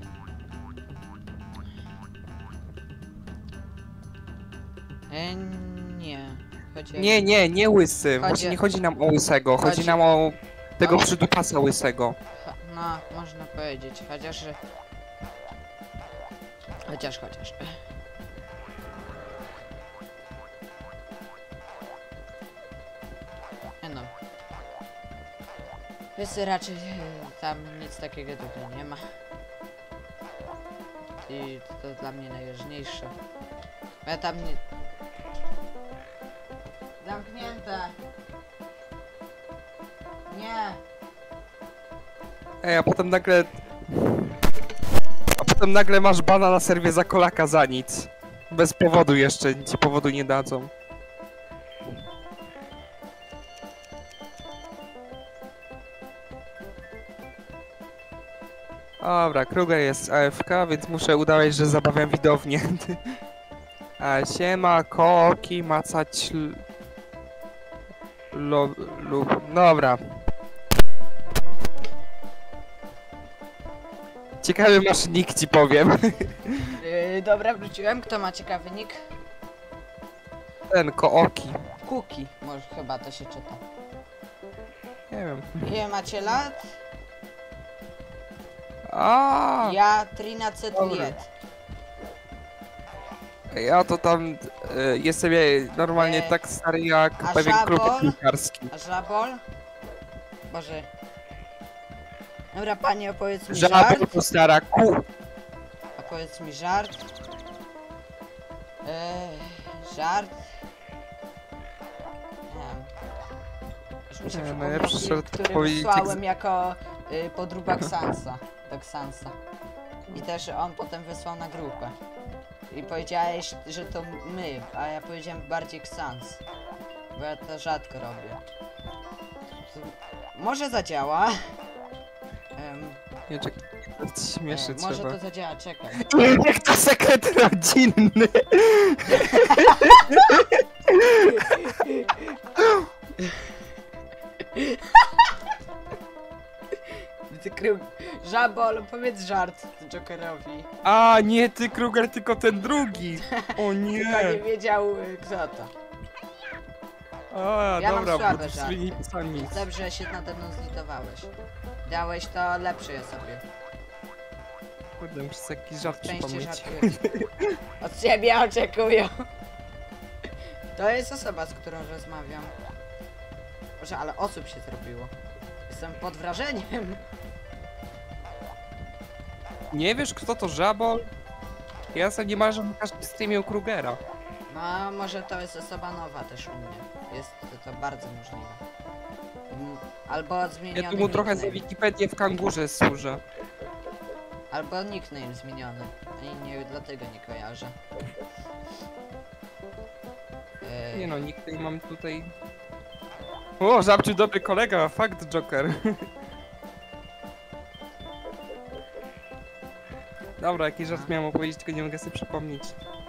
E, nie. Chodzi o... Nie, nie, nie łysy. Chodzi- Właśnie nie chodzi nam o łysego, chodzi, Chodzi- nam o tego O- przydupasa łysego. No, można powiedzieć, chociaż... że- Chociaż, chociaż. Nie no. Jest raczej e, tam nic takiego tutaj nie ma. I to, to dla mnie najważniejsze. Ja tam nie... Zamknięte. Nie. Ej, a potem nagle... A potem nagle masz bana na serwie za kolaka za nic. Bez powodu jeszcze, ci powodu nie dadzą. Dobra, Kruger jest A F K, więc muszę udawać, że zabawiam widownię. A siema, koki, macać... l- Lo, lub... Dobra. Ciekawy masz nick, ci powiem. Yy, dobra, wróciłem. Kto ma ciekawy nick? Ten, kooki. Kuki. Może chyba to się czyta. Nie wiem. Ile macie lat? A, Ja trinaset Dobry. lat. ja to tam y, jestem ja normalnie E, tak stary jak a pewien żabol? klub piłkarski. A żabol? Boże. Dobra, panie, opowiedz mi żart. Żabol to stara ku. Opowiedz mi żart. Eee, żart. Nie wiem. Już mi się Nie, przypomniał najlepszy film, żart który powiedzieć wysłałem z- jako y, podróba Xansa. Do Xansa. I też on potem wysłał na grupę. I powiedziałeś, że to my, a ja powiedziałem bardziej Xans. Bo ja to rzadko robię. Może zadziała. Em, Nie, czekaj, to jest śmieszne e, może trzeba. to zadziała, czekaj. Niech to sekret rodzinny. Ty krył... Żabol, powiedz żart Jokerowi. A, nie ty Kruger, tylko ten drugi. O Tylko nie nie. wiedział y, kto to. A, Ja mam dobra, bo słabe to żarty. swoimi psami. Dobrze się nade mną zlitowałeś. Dałeś to lepsze je sobie. Kurde, muszę sobie jakiś żart Częściej przypomnieć. żartujesz. Od ciebie oczekują. To jest osoba, z którą rozmawiam. Boże, ale osób się zrobiło. Jestem pod wrażeniem. Nie wiesz, kto to żabol? Ja sobie nie marzę na każdym streamie u Krugera. No, może to jest osoba nowa też u mnie. Jest to, to bardzo możliwe. Mm, Albo zmieniony Ja tu mu trochę za nickname. Wikipedię w kangurze służę. Albo nickname zmieniony. I nie, dlatego nie kojarzę. Ej, Nie no, nikt nie mam tutaj... O, żabciu dobry kolega, fakt Joker. Dobra, jakiś żart miałem opowiedzieć, tylko nie mogę sobie przypomnieć.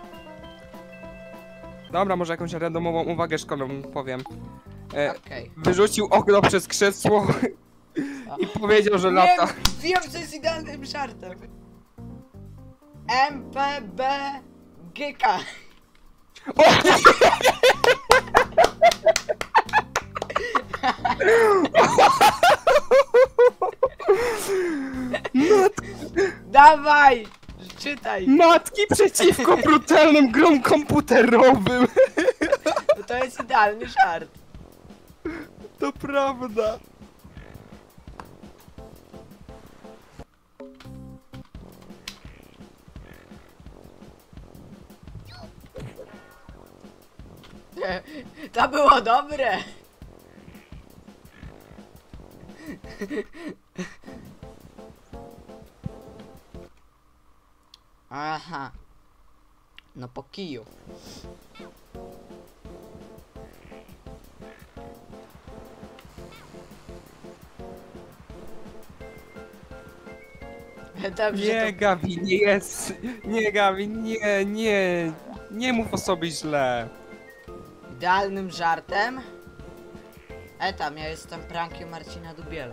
Dobra, może jakąś randomową uwagę szkolną powiem. E, Okej. wyrzucił okno przez krzesło O. i powiedział, że lata. Wiem, wiem, co jest idealnym żartem. M P B G K. O! Dawaj! Czytaj! Matki przeciwko brutalnym grom komputerowym. Bo to jest idealny żart. To prawda. To było dobre! Aha. No po kiju. Dobrze, Nie, to... Gabi, nie jest. Nie, Gabi, nie, nie. Nie mów o sobie źle. Idealnym żartem? E tam, ja jestem prankiem Marcina Dubiela.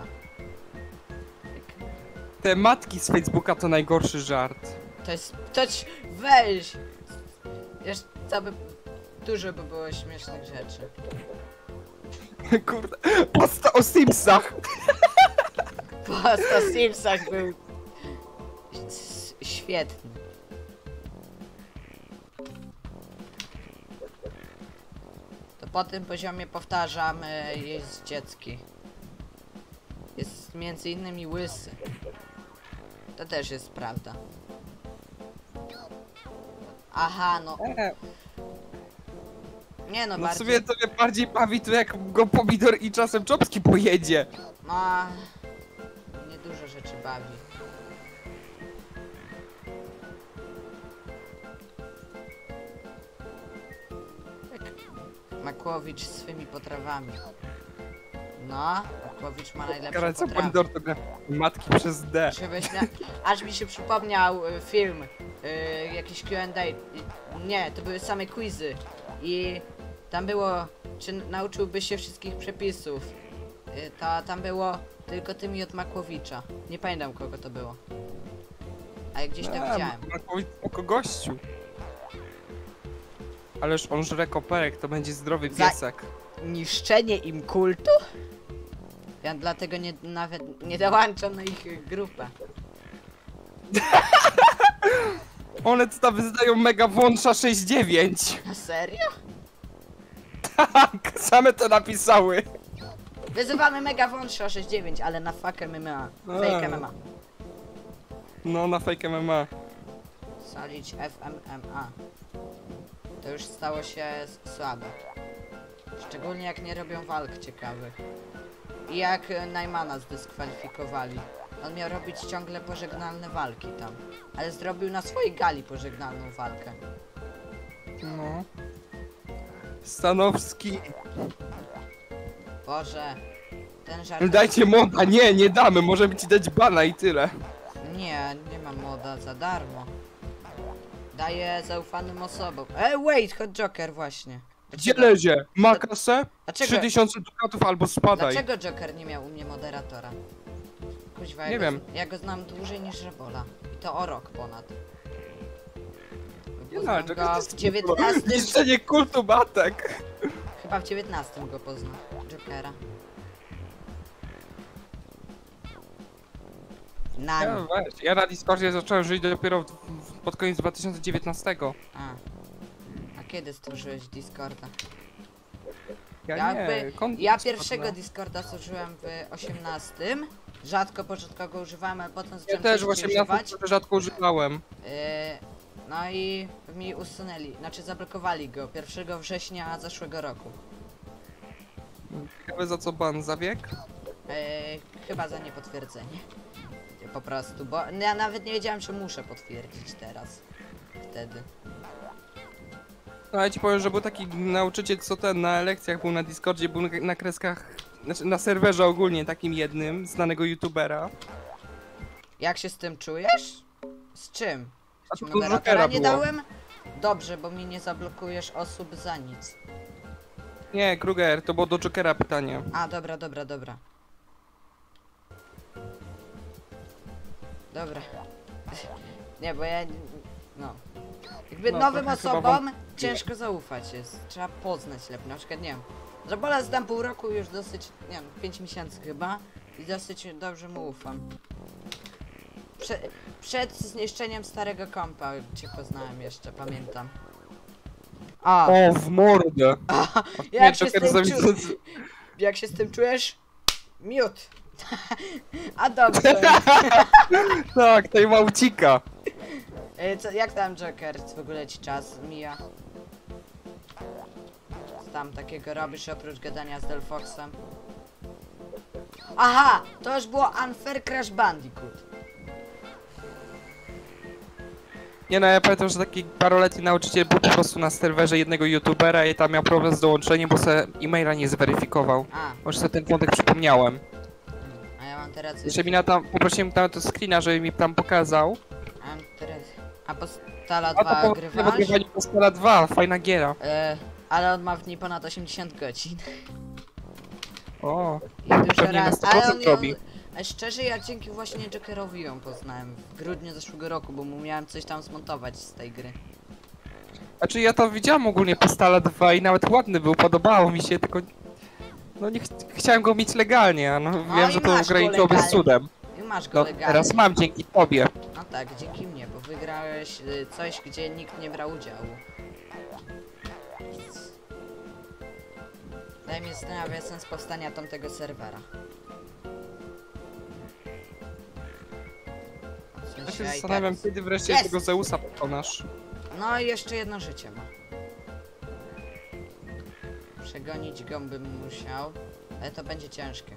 Te matki z Facebooka to najgorszy żart. To jest... To ci... Weź! Jeszcze to by... Dużo by było śmiesznych rzeczy. Kurde, posta o Simsach. Post o Simsach był... s- świetny. po tym poziomie powtarzam, y, jest dziecki. Jest między innymi łysy. To też jest prawda. Aha, no. E, Nie no, no w bardziej... sumie to mnie bardziej bawi to jak go pomidor i czasem czopski pojedzie. No... Nie dużo rzeczy bawi. Makłowicz z swymi potrawami. No, Makłowicz ma najlepsze Karol, co potrawy. pomidor to gra matki przez D. Żebyś mia... Aż mi się przypomniał y, film, y, jakiś Q and A. Y, nie, to były same quizy. I tam było, czy nauczyłbyś się wszystkich przepisów. Y, to tam było tylko tymi od Makłowicza. Nie pamiętam kogo to było. Ale gdzieś to widziałem. Makłowicz spoko gościu. Ależ on żre koperek, to będzie zdrowy Za- piesek. Niszczenie im kultu? Ja dlatego nie, nawet nie dołączam na ich y, grupę. One co tam wyznają mega włącza sześć dziewięć. Na serio? Tak, same to napisały. Wyzywamy Mega Wątrza sześć dziewięć, ale na fuck M M A. Fake M M A. No, na fake M M A. Salić F M M A. To już stało się s- słabe. Szczególnie jak nie robią walk ciekawych. I jak e, Najmana zdyskwalifikowali. On miał robić ciągle pożegnalne walki tam. Ale zrobił na swojej gali pożegnalną walkę. No. Stanowski. Boże. Ten żart... Dajcie moda, nie, nie damy, możemy ci dać bana i tyle. Nie, nie mam moda za darmo. Daję zaufanym osobom. E, wait, Hot Joker właśnie. Gdzie lezie? Ma kasę? Dlaczego, trzy tysiące dukatów albo spadaj. dlaczego Joker nie miał u mnie moderatora? Kuźwa, ja Nie go, wiem. Ja go znam dłużej niż Rebola. I to o rok ponad. Nie Poznałem no, go to w jest dziewiętnastym... niszczenie kultu matek. Chyba w dziewiętnastym go poznał. Jokera. Na Ja, nim. weź, ja na Discordzie zacząłem żyć dopiero w, w, pod koniec dwa tysiące dziewiętnastego. A. A kiedy stworzyłeś Discorda? Ja Jakby, nie, kon- ja pierwszego no. Discorda stworzyłem w osiemnastym. Rzadko początkowo używałem, ale potem Ja zacząłem też częściej właśnie używać. ja rzadko używałem. Yy, no i mi usunęli, znaczy zablokowali go pierwszego września zeszłego roku. Ciekawe za co ban zabieg? Yy, chyba za niepotwierdzenie. Po prostu, bo ja nawet nie wiedziałem, czy muszę potwierdzić teraz. Wtedy. No ja ci powiem, że był taki nauczyciel, co ten na lekcjach był na Discordzie, był na, na kreskach, znaczy na serwerze ogólnie takim jednym, znanego youtubera. Jak się z tym czujesz? Z czym? A Ci to do moderatora Jokera nie było. dałem? Dobrze, bo mi nie zablokujesz osób za nic. Nie, Kruger, to było do Jokera pytanie. A, dobra, dobra, dobra. Dobra. Nie, bo ja... No. Jakby No, nowym trochę chyba osobom wam- ciężko zaufać jest. Trzeba poznać lepiej. Na przykład, nie wiem. Zabola znam pół roku już dosyć, nie wiem, pięć miesięcy chyba. I dosyć dobrze mu ufam. Prze przed zniszczeniem starego kompa cię poznałem jeszcze, pamiętam. A, O, w mordę! jak się, z Joker tym zawidzący- czu- jak się z tym czujesz? Miód. A dobrze. Tak, tej małcika. E, Co, jak tam Joker? W ogóle ci czas mija? Co tam takiego robisz oprócz gadania z Delfoxem? Aha! To już było Unfair Crash Bandicoot. Nie no, ja pamiętam, że taki paroletni nauczyciel był po prostu na serwerze jednego youtubera i tam miał problem z dołączeniem, bo se e-maila nie zweryfikował. A, Może sobie ten wątek przypomniałem. a ja mam teraz... Jeszcze mi na tam, poprosiłem tam to screena, żeby mi tam pokazał. A mam teraz... A Postala A to dwa po grywasz? nagrywaniu Postala dwa, fajna giera. E, ale on ma w niej ponad osiemdziesiąt godzin. O, I dużo pewnie na raz, sto ale on procent ją, robi. a szczerze ja dzięki właśnie Jokerowi ją poznałem w grudniu zeszłego roku, bo mu miałem coś tam zmontować z tej gry. Znaczy ja to widziałem ogólnie Postala dwa i nawet ładny był, podobało mi się, tylko... No nie ch chciałem go mieć legalnie, a no, No wiem, i że to masz gra go intro bez legalnie. cudem. I masz go No legalnie. teraz mam dzięki tobie. No tak, dzięki mnie, bo wygrałeś y, coś, gdzie nikt nie brał udziału. Daj mi zastanawia sens powstania tamtego serwera. W Ja się sensie, i zastanawiam, tak- kiedy wreszcie Jest! tego Zeusa pokonasz. No i jeszcze jedno życie ma. Przegonić go bym musiał, ale to będzie ciężkie.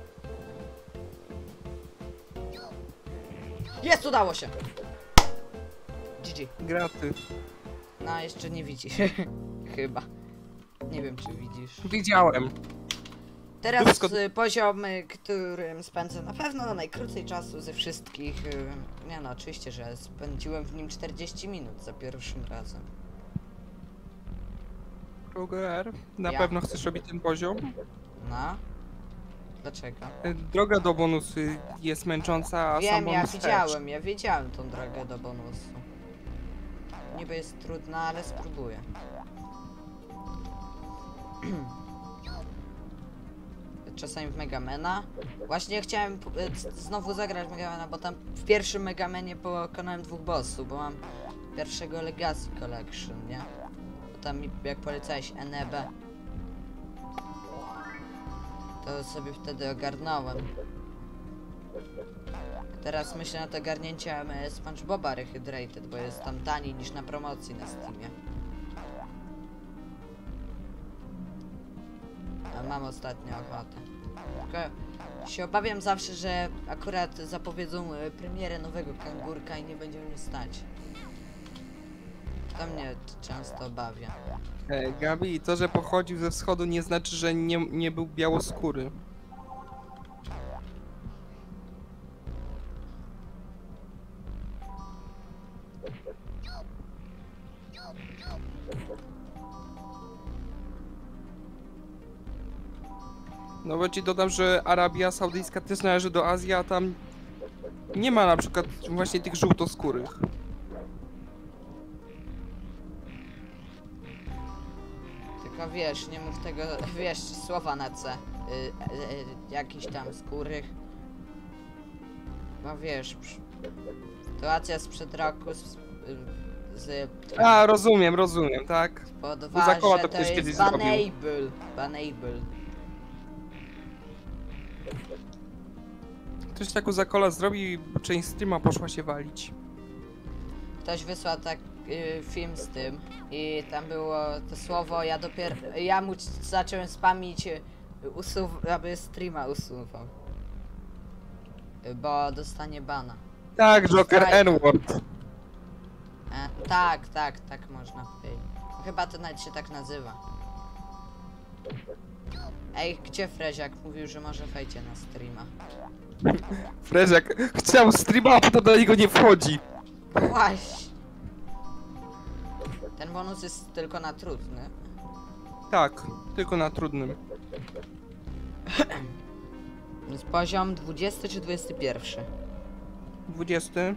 Jest, udało się! G G. Graty. No, jeszcze nie widzisz. Chyba. Nie wiem, czy widzisz. Widziałem. Teraz Dupsko- y, poziom, y, którym spędzę na pewno najkrócej czasu ze wszystkich. y, Nie no, oczywiście, że spędziłem w nim czterdzieści minut za pierwszym razem. Kruger, na Ja. pewno chcesz robić ten poziom? No. Dlaczego? E, Droga do bonusy jest męcząca, a sam Wiem, ja bonus też. widziałem, ja widziałem tą drogę do bonusu. Niby jest trudna, ale spróbuję. Czasami w Megamena. Właśnie chciałem p- c- znowu zagrać w Megamena, bo tam w pierwszym Megamenie pokonałem dwóch bossów, bo mam pierwszego Legacy Collection, nie? Bo tam mi- jak polecałeś Enebę, to sobie wtedy ogarnąłem. Teraz myślę nad ogarnięciem e, SpongeBoba Rehydrated, bo jest tam taniej niż na promocji na Steamie. A mam ostatnio ochotę. Tylko się obawiam zawsze, że akurat zapowiedzą e, premierę nowego Kangurka i nie będzie mnie stać. To mnie często obawia. E, Gabi, to, że pochodził ze wschodu nie znaczy, że nie, nie był białoskóry. No bo ci dodam, że Arabia Saudyjska też należy do Azji, a tam nie ma na przykład właśnie tych żółtoskórych. Tylko wiesz, nie mów tego, wiesz, słowa na C. Y, y, y, jakiś tam skórych. No wiesz, przy- sytuacja sprzed roku z, y, z A, rozumiem, rozumiem, tak? spowodowała, za koła że to to ktoś jest kiedyś zrobił. banable. Banable. Ktoś taką zakola zrobił i część streama poszła się walić. Ktoś wysłał tak y, film z tym i tam było to słowo, ja dopiero, ja mu c- zacząłem spamić, y, usuw, aby streama usuwał. Y, Bo dostanie bana. Tak, Joker Strajk. N-word. E, tak, tak, tak można powiedzieć. Chyba to nawet się tak nazywa. Ej, gdzie Freziak mówił, że może wejdzie na streama? Freziak chciał streama, a potem do niego nie wchodzi. Właśnie. Ten bonus jest tylko na trudny. Tak, tylko na trudnym. Jest poziom dwudziesty czy dwudziesty pierwszy? dwudziesty.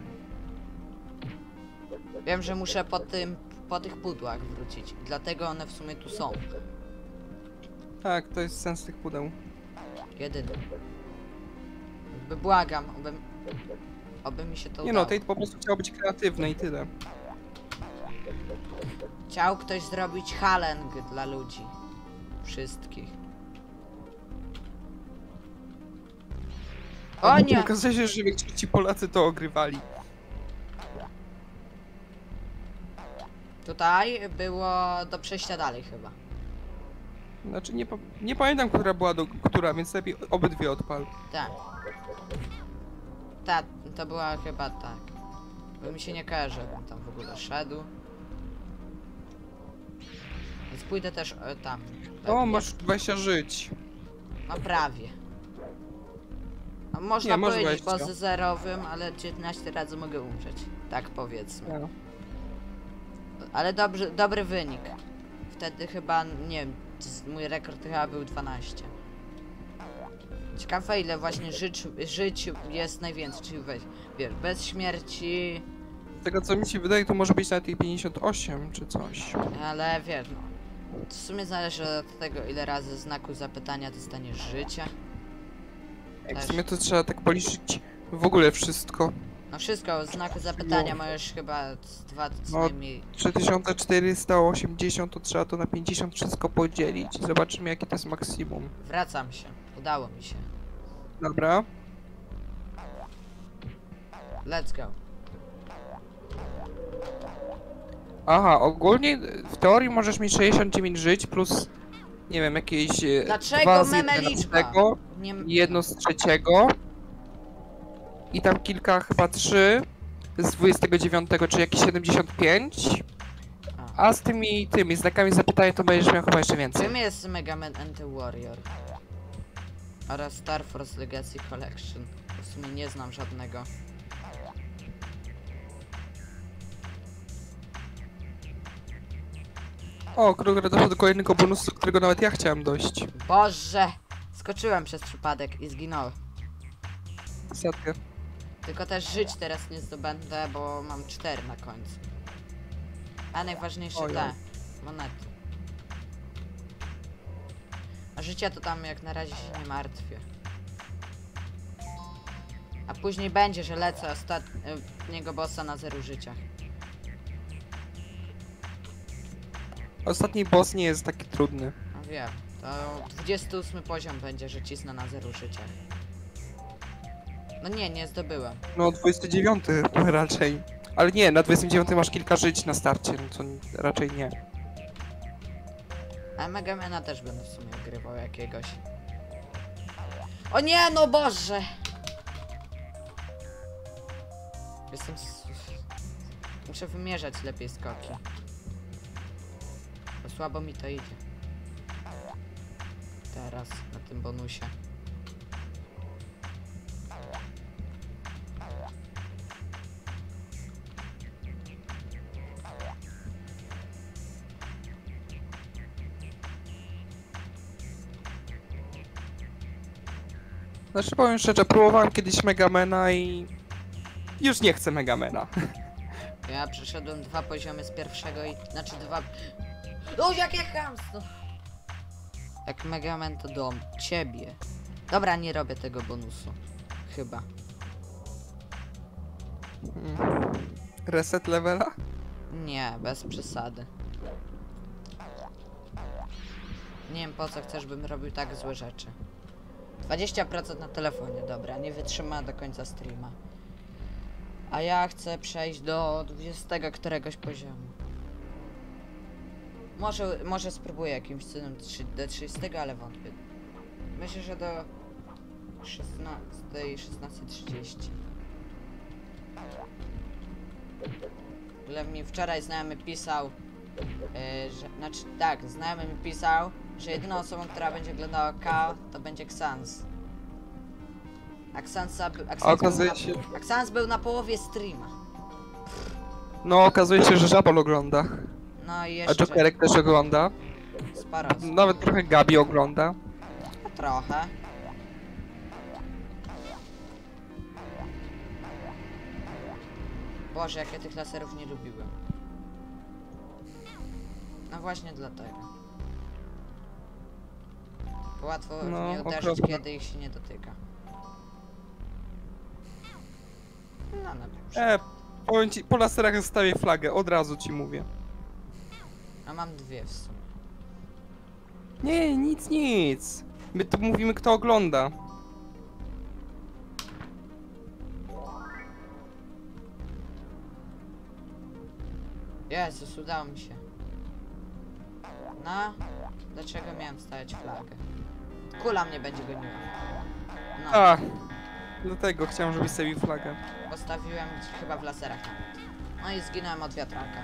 Wiem, że muszę po tym, po tych pudłach wrócić. Dlatego one w sumie tu są. Tak, to jest sens tych pudeł. Jedyny. Jakby błagam, oby, oby mi się to Nie udało. no, tej po prostu chciał być kreatywny i tyle. Chciał ktoś zrobić challenge dla ludzi. Wszystkich. O nie! Okazuje się, że większości Polacy to ogrywali. Tutaj było do przejścia dalej chyba. Znaczy nie, pa- nie pamiętam, która była do która, więc lepiej obydwie odpal. Tak. Tak, to była chyba tak. Bo mi się nie kojarzy, żebym tam w ogóle szedł. Więc pójdę też e, tam. O, Pewnie. masz dwadzieścia żyć. No prawie. No, można Nie, masz powiedzieć dwadzieścia. po zerowym, ale dziewiętnaście razy mogę umrzeć. Tak powiedzmy. No. Ale dobry, dobry wynik. Wtedy chyba, nie wiem, z- mój rekord chyba był dwanaście. Ciekawe ile właśnie żyć, żyć jest najwięcej, czyli weź, wiesz, bez śmierci, Z tego co mi się wydaje, to może być nawet i pięćdziesiąt osiem czy coś. ale wiesz, no. W sumie zależy od tego ile razy znaku zapytania dostaniesz życia. Jak Też. w sumie to trzeba tak policzyć w ogóle wszystko. No wszystko, znaku zapytania możesz chyba z dwa co No. najmniej. trzy tysiące czterysta osiemdziesiąt to trzeba to na pięćdziesiąt wszystko podzielić. Zobaczymy jakie to jest maksimum. Wracam się. Udało mi się. Dobra. Let's go. Aha, ogólnie w teorii możesz mieć sześćdziesiąt dziewięć żyć plus, nie wiem, jakieś e, Dlaczego dwa z meme liczba? jedenastego, Nie... jedno z trzeciego i tam kilka, chyba trzy z dwudziestego dziewiątego, czy jakieś siedemdziesiąt pięć, A. a z tymi, tymi znakami zapytania to będziesz miał chyba jeszcze więcej. Czym jest Mega Man Anti-Warrior? Oraz Star Force Legacy Collection. W sumie nie znam żadnego. O, Kruger doszedł do kolejnego bonusu, do którego nawet ja chciałem dojść. Boże! Skoczyłem przez przypadek i zginąłem. Setkę. Tylko też żyć teraz nie zdobędę, bo mam cztery na końcu. A najważniejsze Ojej. te monety. A życia to tam jak na razie się nie martwię. A później będzie, że lecę ostatniego bossa na zero życiach. Ostatni boss nie jest taki trudny. No wiem, to dwudziesty ósmy poziom będzie, że cisnę na zero życiach. No nie, nie zdobyłem. No, dwudziesty dziewiąty raczej. Ale nie, na dwudziestym dziewiątym masz kilka żyć na starcie, no to raczej nie. A Megamana też będę w sumie grywał jakiegoś. O nie, no Boże! Jestem... s- Muszę wymierzać lepiej skoki. Bo słabo mi to idzie. Teraz, na tym bonusie. Znaczy powiem szczerze, próbowałem kiedyś Megamena i... Już nie chcę Megamena. Ja przeszedłem dwa poziomy z pierwszego i... Znaczy dwa... No jakie chamstwo! Jak Megaman to dom ciebie. Dobra, nie robię tego bonusu. Chyba. Hmm. Reset levela? Nie, bez przesady. Nie wiem po co chcesz, bym robił tak złe rzeczy. dwadzieścia procent na telefonie, dobra, nie wytrzyma do końca streama. A ja chcę przejść do dwudziestego któregoś poziomu. Może, może spróbuję jakimś cudem do trzydziestego, ale wątpię. Myślę, że do szesnastej, szesnastej trzydzieści. Ale mi wczoraj znajomy pisał, yy, że, znaczy tak, znajomy mi pisał, że jedyną osobą, która będzie oglądała K, to będzie Xans. A Xansa, by- a A Xans, był okazuje na, się... a Xans był na połowie streama. No, okazuje się, że Żabol ogląda. No i A jeszcze Jokerek też ogląda. sporo osób. Nawet trochę Gabi ogląda. No, trochę. Boże, jak ja tych laserów nie lubiłem. No właśnie dlatego. Bo łatwo w No, nie uderzyć, okropne. kiedy ich się nie dotyka. No, no dobrze. E, powiem ci, po laserach zostawię flagę, od razu ci mówię. A mam dwie w sumie. Nie, nic, nic. My tu mówimy, kto ogląda. Jezus, udało mi się. No, dlaczego miałem stawiać flagę? Kula mnie będzie goniła. No, A, dlatego chciałem, żebyś stawił flagę. postawiłem chyba w laserach nawet. No i zginąłem od wiatraka.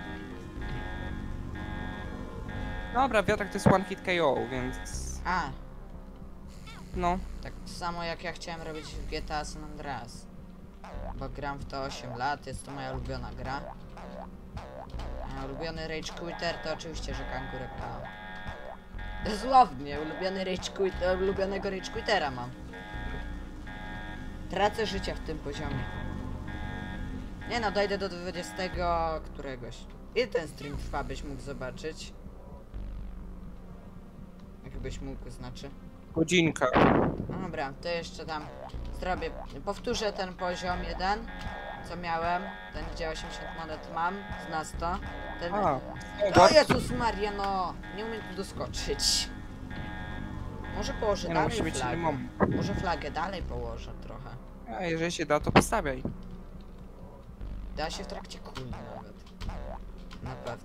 Dobra, wiatrak to jest one hit K O, więc... A, No. tak samo jak ja chciałem robić w G T A San Andreas. Bo gram w to osiem lat, jest to moja ulubiona gra. A ulubiony Rage Quitter to oczywiście, że Kangurek K O. Dosłownie, ulubiony Rage Quitter, ulubionego Rage Quittera mam. Tracę życia w tym poziomie. Nie no, dojdę do dwudziestego któregoś. Ile ten stream trwa, byś mógł zobaczyć? Jakbyś mógł, znaczy. Godzinka. No dobra, to jeszcze tam zrobię, powtórzę ten poziom jeden co miałem, ten gdzie osiemdziesiąt monet mam, z nas to. Ten... A, O Jezus Maria, no! Nie umiem tu doskoczyć. Może położę nie no, dalej musi mieć inny flagę. moment. Może flagę dalej położę trochę. A jeżeli się da, to postawiaj. Da się w trakcie kuli nawet. Na pewno.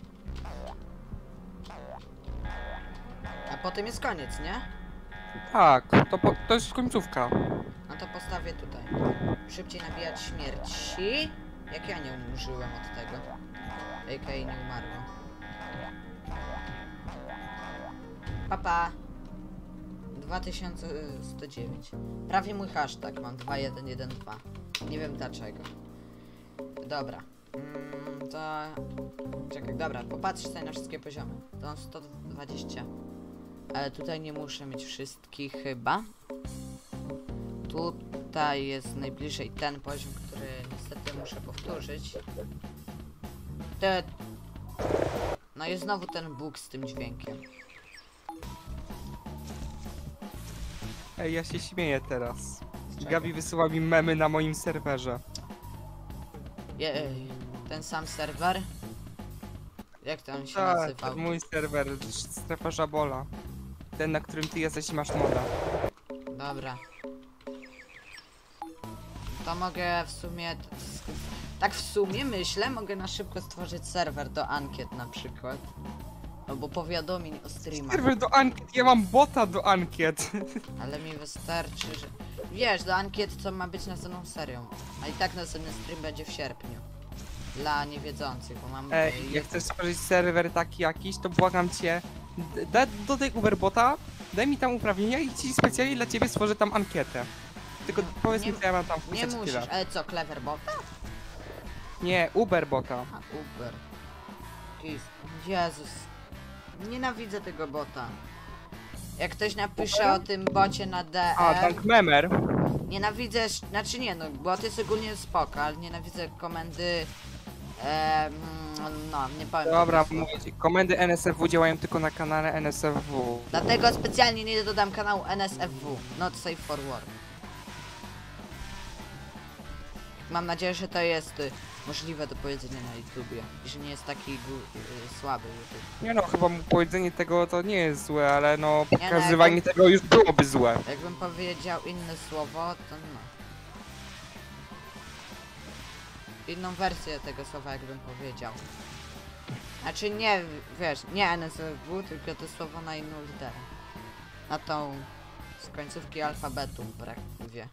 A potem jest koniec, nie? Tak, to, po, to jest końcówka. No to postawię tutaj. Szybciej nabijać śmierci. Jak ja nie umrzyłem od tego. A K nie umarłem. Papa. dwa tysiące sto dziewięć. Prawie mój hashtag mam dwa jeden jeden dwa. Nie wiem dlaczego. Dobra. Mm, to... Czekaj, dobra, popatrz sobie na wszystkie poziomy. To mam sto dwadzieścia. Ale tutaj nie muszę mieć wszystkich chyba. Tutaj jest najbliżej ten poziom, który niestety muszę powtórzyć. Te... No i znowu ten bóg z tym dźwiękiem. Ej, ja się śmieję teraz. czego? Gabi wysyła mi memy na moim serwerze. Jej, ten sam serwer? Jak to on się Tak, nazywał? mój serwer, strefa żabola. Ten, na którym ty jesteś i masz moda. Dobra. To mogę w sumie... Tak w sumie myślę, mogę na szybko stworzyć serwer do ankiet na przykład. Albo powiadomień o streamach. Serwer do ankiet, ja mam bota do ankiet. Ale mi wystarczy, że... Wiesz, do ankiet co ma być następną serią. A i tak następny stream będzie w sierpniu. Dla niewiedzących, bo mam... Ej, jak chcesz stworzyć serwer taki jakiś, to błagam cię, d- daj do tej Uberbota, daj mi tam uprawnienia i ci specjalnie dla ciebie stworzę tam ankietę. Tylko No, powiedz nie- mi, co ja mam tam Nie wpisać musisz, tyle. ale co, Cleverbota? Nie, Uberbota. A, Uber. Jeez. Jezus. Nienawidzę tego bota. Jak ktoś napisze o tym bocie na D A, M, Tank Memer. nienawidzę, sz- znaczy nie no, bot jest ogólnie spoko, ale nienawidzę komendy, em, no nie powiem. Dobra, tego słowa. mówię ci, komendy N S F W działają tylko na kanale N S F W. Dlatego specjalnie nie dodam kanału N S F W, Not Safe for Work. Mam nadzieję, że to jest y, możliwe do powiedzenia na YouTubie i że nie jest taki gu- y, słaby YouTube. Nie no, chyba mu powiedzenie tego to nie jest złe, ale no no, pokazywanie jakby- tego już byłoby złe. Jakbym powiedział inne słowo, to no. Inną wersję tego słowa jakbym powiedział. Znaczy nie, wiesz, nie N S F W, tylko to słowo na inną literę. Na tą z końcówki alfabetu prawie.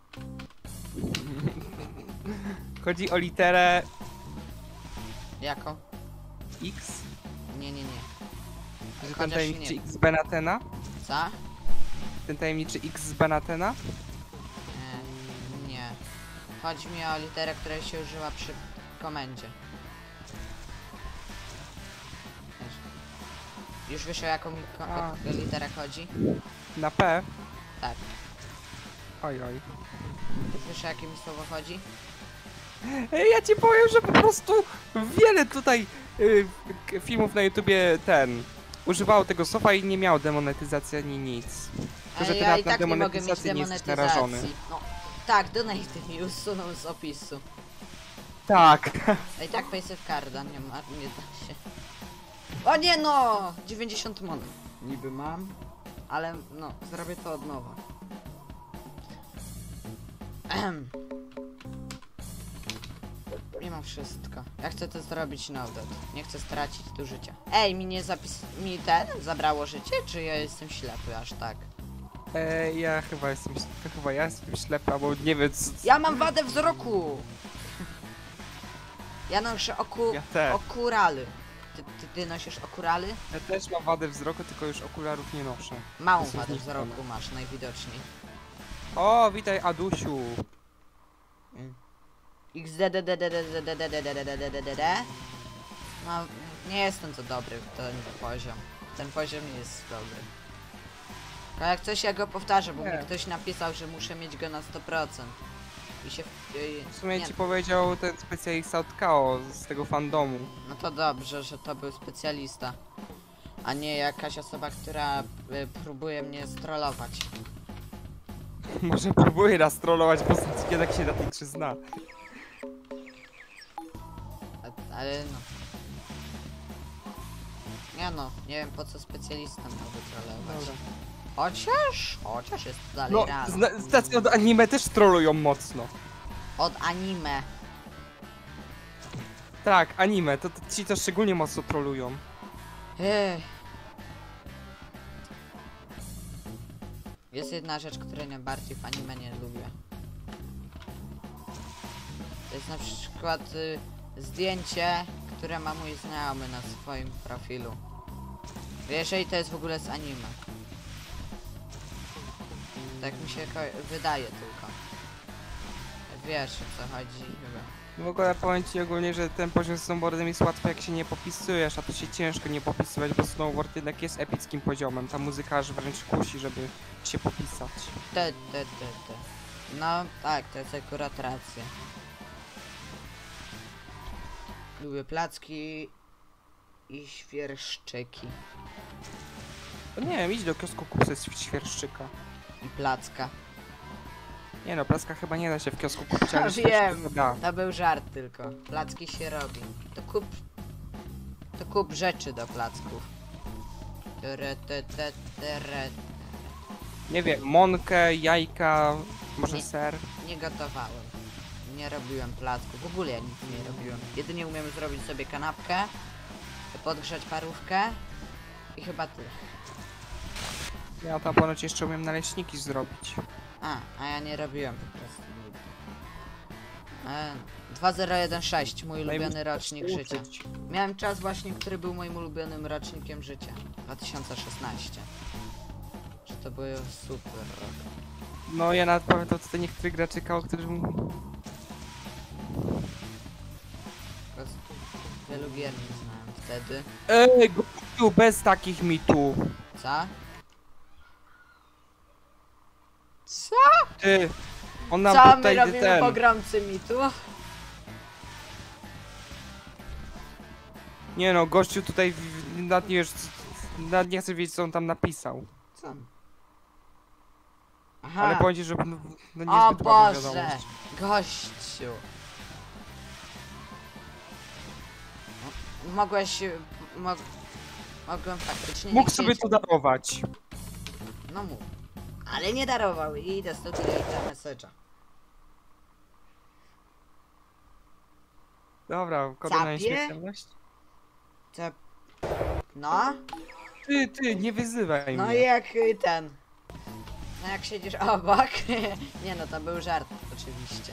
Chodzi o literę Jaką? X, Nie, nie, nie. że ten Chociaż tajemniczy nie. X z Benatena? Co? Ten tajemniczy X z Benatena? E, nie. Chodzi mi o literę, której się użyła przy komendzie. Wiesz. Już wiesz o jaką mi ko- A. literę chodzi? Na P? Tak. Oj, oj. Już wiesz o jakie mi słowo chodzi? Ej, ja ci powiem, że po prostu wiele tutaj y, k- filmów na YouTubie ten używało tego słowa i nie miało demonetyzacji ani nic. Tylko, że Ale ty ja na i tak nie mogę mieć demonetyzację nie jesteś narażony. demonetyzacji. No, tak, donate mi usunął z opisu. Tak. A i tak paysafe carda nie ma, nie da się. O nie no! dziewięćdziesiąt monet. Niby mam, ale no, zrobię to od nowa. Ehem. Nie mam wszystko. Ja chcę to zrobić na odwrót. Nie chcę stracić tu życia. Ej, mi nie zapis... mi ten zabrało życie? Czy ja jestem ślepy aż tak? E, ja chyba jestem, to chyba ja jestem ślepy, bo nie wiem co... Ja mam wadę wzroku! Ja noszę oku... Ja też. okurale. Ty, ty, ty nosisz okurale? Ja też mam wadę wzroku, tylko już okularów nie noszę. Małą To są wadę znikome. wzroku masz najwidoczniej. O, witaj Adusiu. X D D D D D D D D D D D D D D. No, nie jestem to dobry w ten poziom. Ten poziom nie jest dobry. A jak coś ja go powtarzę, bo Nie. mi ktoś napisał, że muszę mieć go na sto procent. I się... Yy, W sumie nie, ci powiedział ten specjalista od K O z tego fandomu. no to dobrze, że to był specjalista. A nie jakaś osoba, która y, próbuje mnie strollować. Może próbuję nas trollować, bo jednak się na tej grze zna. Ale no. Nie no, nie wiem po co specjalista miałby trollować. Dobra. Chociaż, chociaż jest to dalej No, realne. stacja od anime też trolują mocno. Od anime. Tak, anime, to, to ci to szczególnie mocno trolują. Ech. Jest jedna rzecz, której najbardziej w anime nie lubię. To jest na przykład y, zdjęcie, które ma mój znajomy na swoim profilu. Jeżeli to jest w ogóle z anime. Tak mi się ko- wydaje tylko. Wiesz o co chodzi chyba. W ogóle powiem ci ogólnie, że ten poziom z snowboardem jest łatwy jak się nie popisujesz, a to się ciężko nie popisywać, bo snowboard jednak jest epickim poziomem. Ta muzyka aż wręcz kusi, żeby się popisać. Te, te, te, te. No tak, to jest akurat racja. Lubię placki i świerszczyki. To nie wiem, idź do kiosku kup sobie świerszczyka. I placka. Nie no, placka chyba nie da się w kiosku kupić, ale Ja świerszczyk wiem, to da. to był żart tylko. Placki się robi. To kup... To kup rzeczy do placków. Tere, te, te, tere. Nie wiem, mąkę, jajka, może Nie. ser. Nie gotowałem. Nie robiłem placków. W ogóle ja nic nie robiłem. Jedynie umiem zrobić sobie kanapkę, podgrzać parówkę i chyba tyle. Ja tam ponoć jeszcze umiem naleśniki zrobić. A, a ja nie robiłem po prostu nigdy. E, dwa zero jeden sześć, mój ulubiony Najwyżej rocznik się życia. uczyć. Miałem czas właśnie, który był moim ulubionym rocznikiem życia. dwa tysiące szesnaście. Że to był super rok. No ja nawet powiem to co niektórych graczy, o którym... Po prostu wielu gier nie znałem wtedy. Ej, gościu, bez takich mitów. Co? Co? Ty, on nam Co my tutaj robimy ten... pogromcy mitu? Nie no, gościu tutaj w- nawet nie wiesz, nawet nie chcę wiedzieć co on tam napisał. Co? Aha. Ale powiem ci, że no, no O niezbyt ładna Boże! wiadomość. Gościu! No, mogłeś... Mog, mogłem faktycznie Mógł nie sobie chcieć. to darować. No mógł. Ale nie darował i idę z tego delete message'a. Dobra, kody na Capie? nieśmiertelność. Co? No? Ty, ty, nie wyzywaj No mnie. i jak y, ten... No jak siedzisz obok... Nie no, to był żart oczywiście.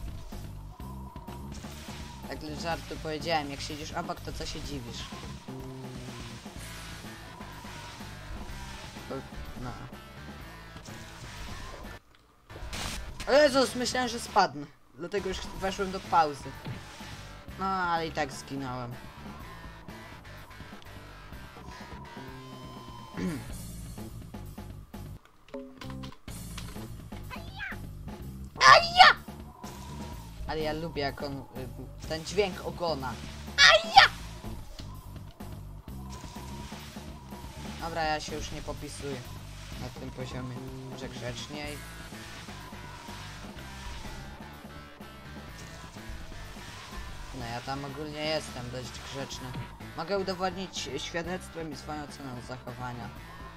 Tak dla żartu powiedziałem, jak siedzisz obok, to co się dziwisz? Bo- No. O Jezus, myślałem, że spadnę. Dlatego już weszłem do pauzy. No, ale i tak zginąłem. Aja! Ale ja lubię jak on... y, ten dźwięk ogona. Aja! Dobra, ja się już nie popisuję na tym poziomie. Może grzeczniej. No ja tam ogólnie jestem dość grzeczny. Mogę udowodnić świadectwem i swoją oceną zachowania.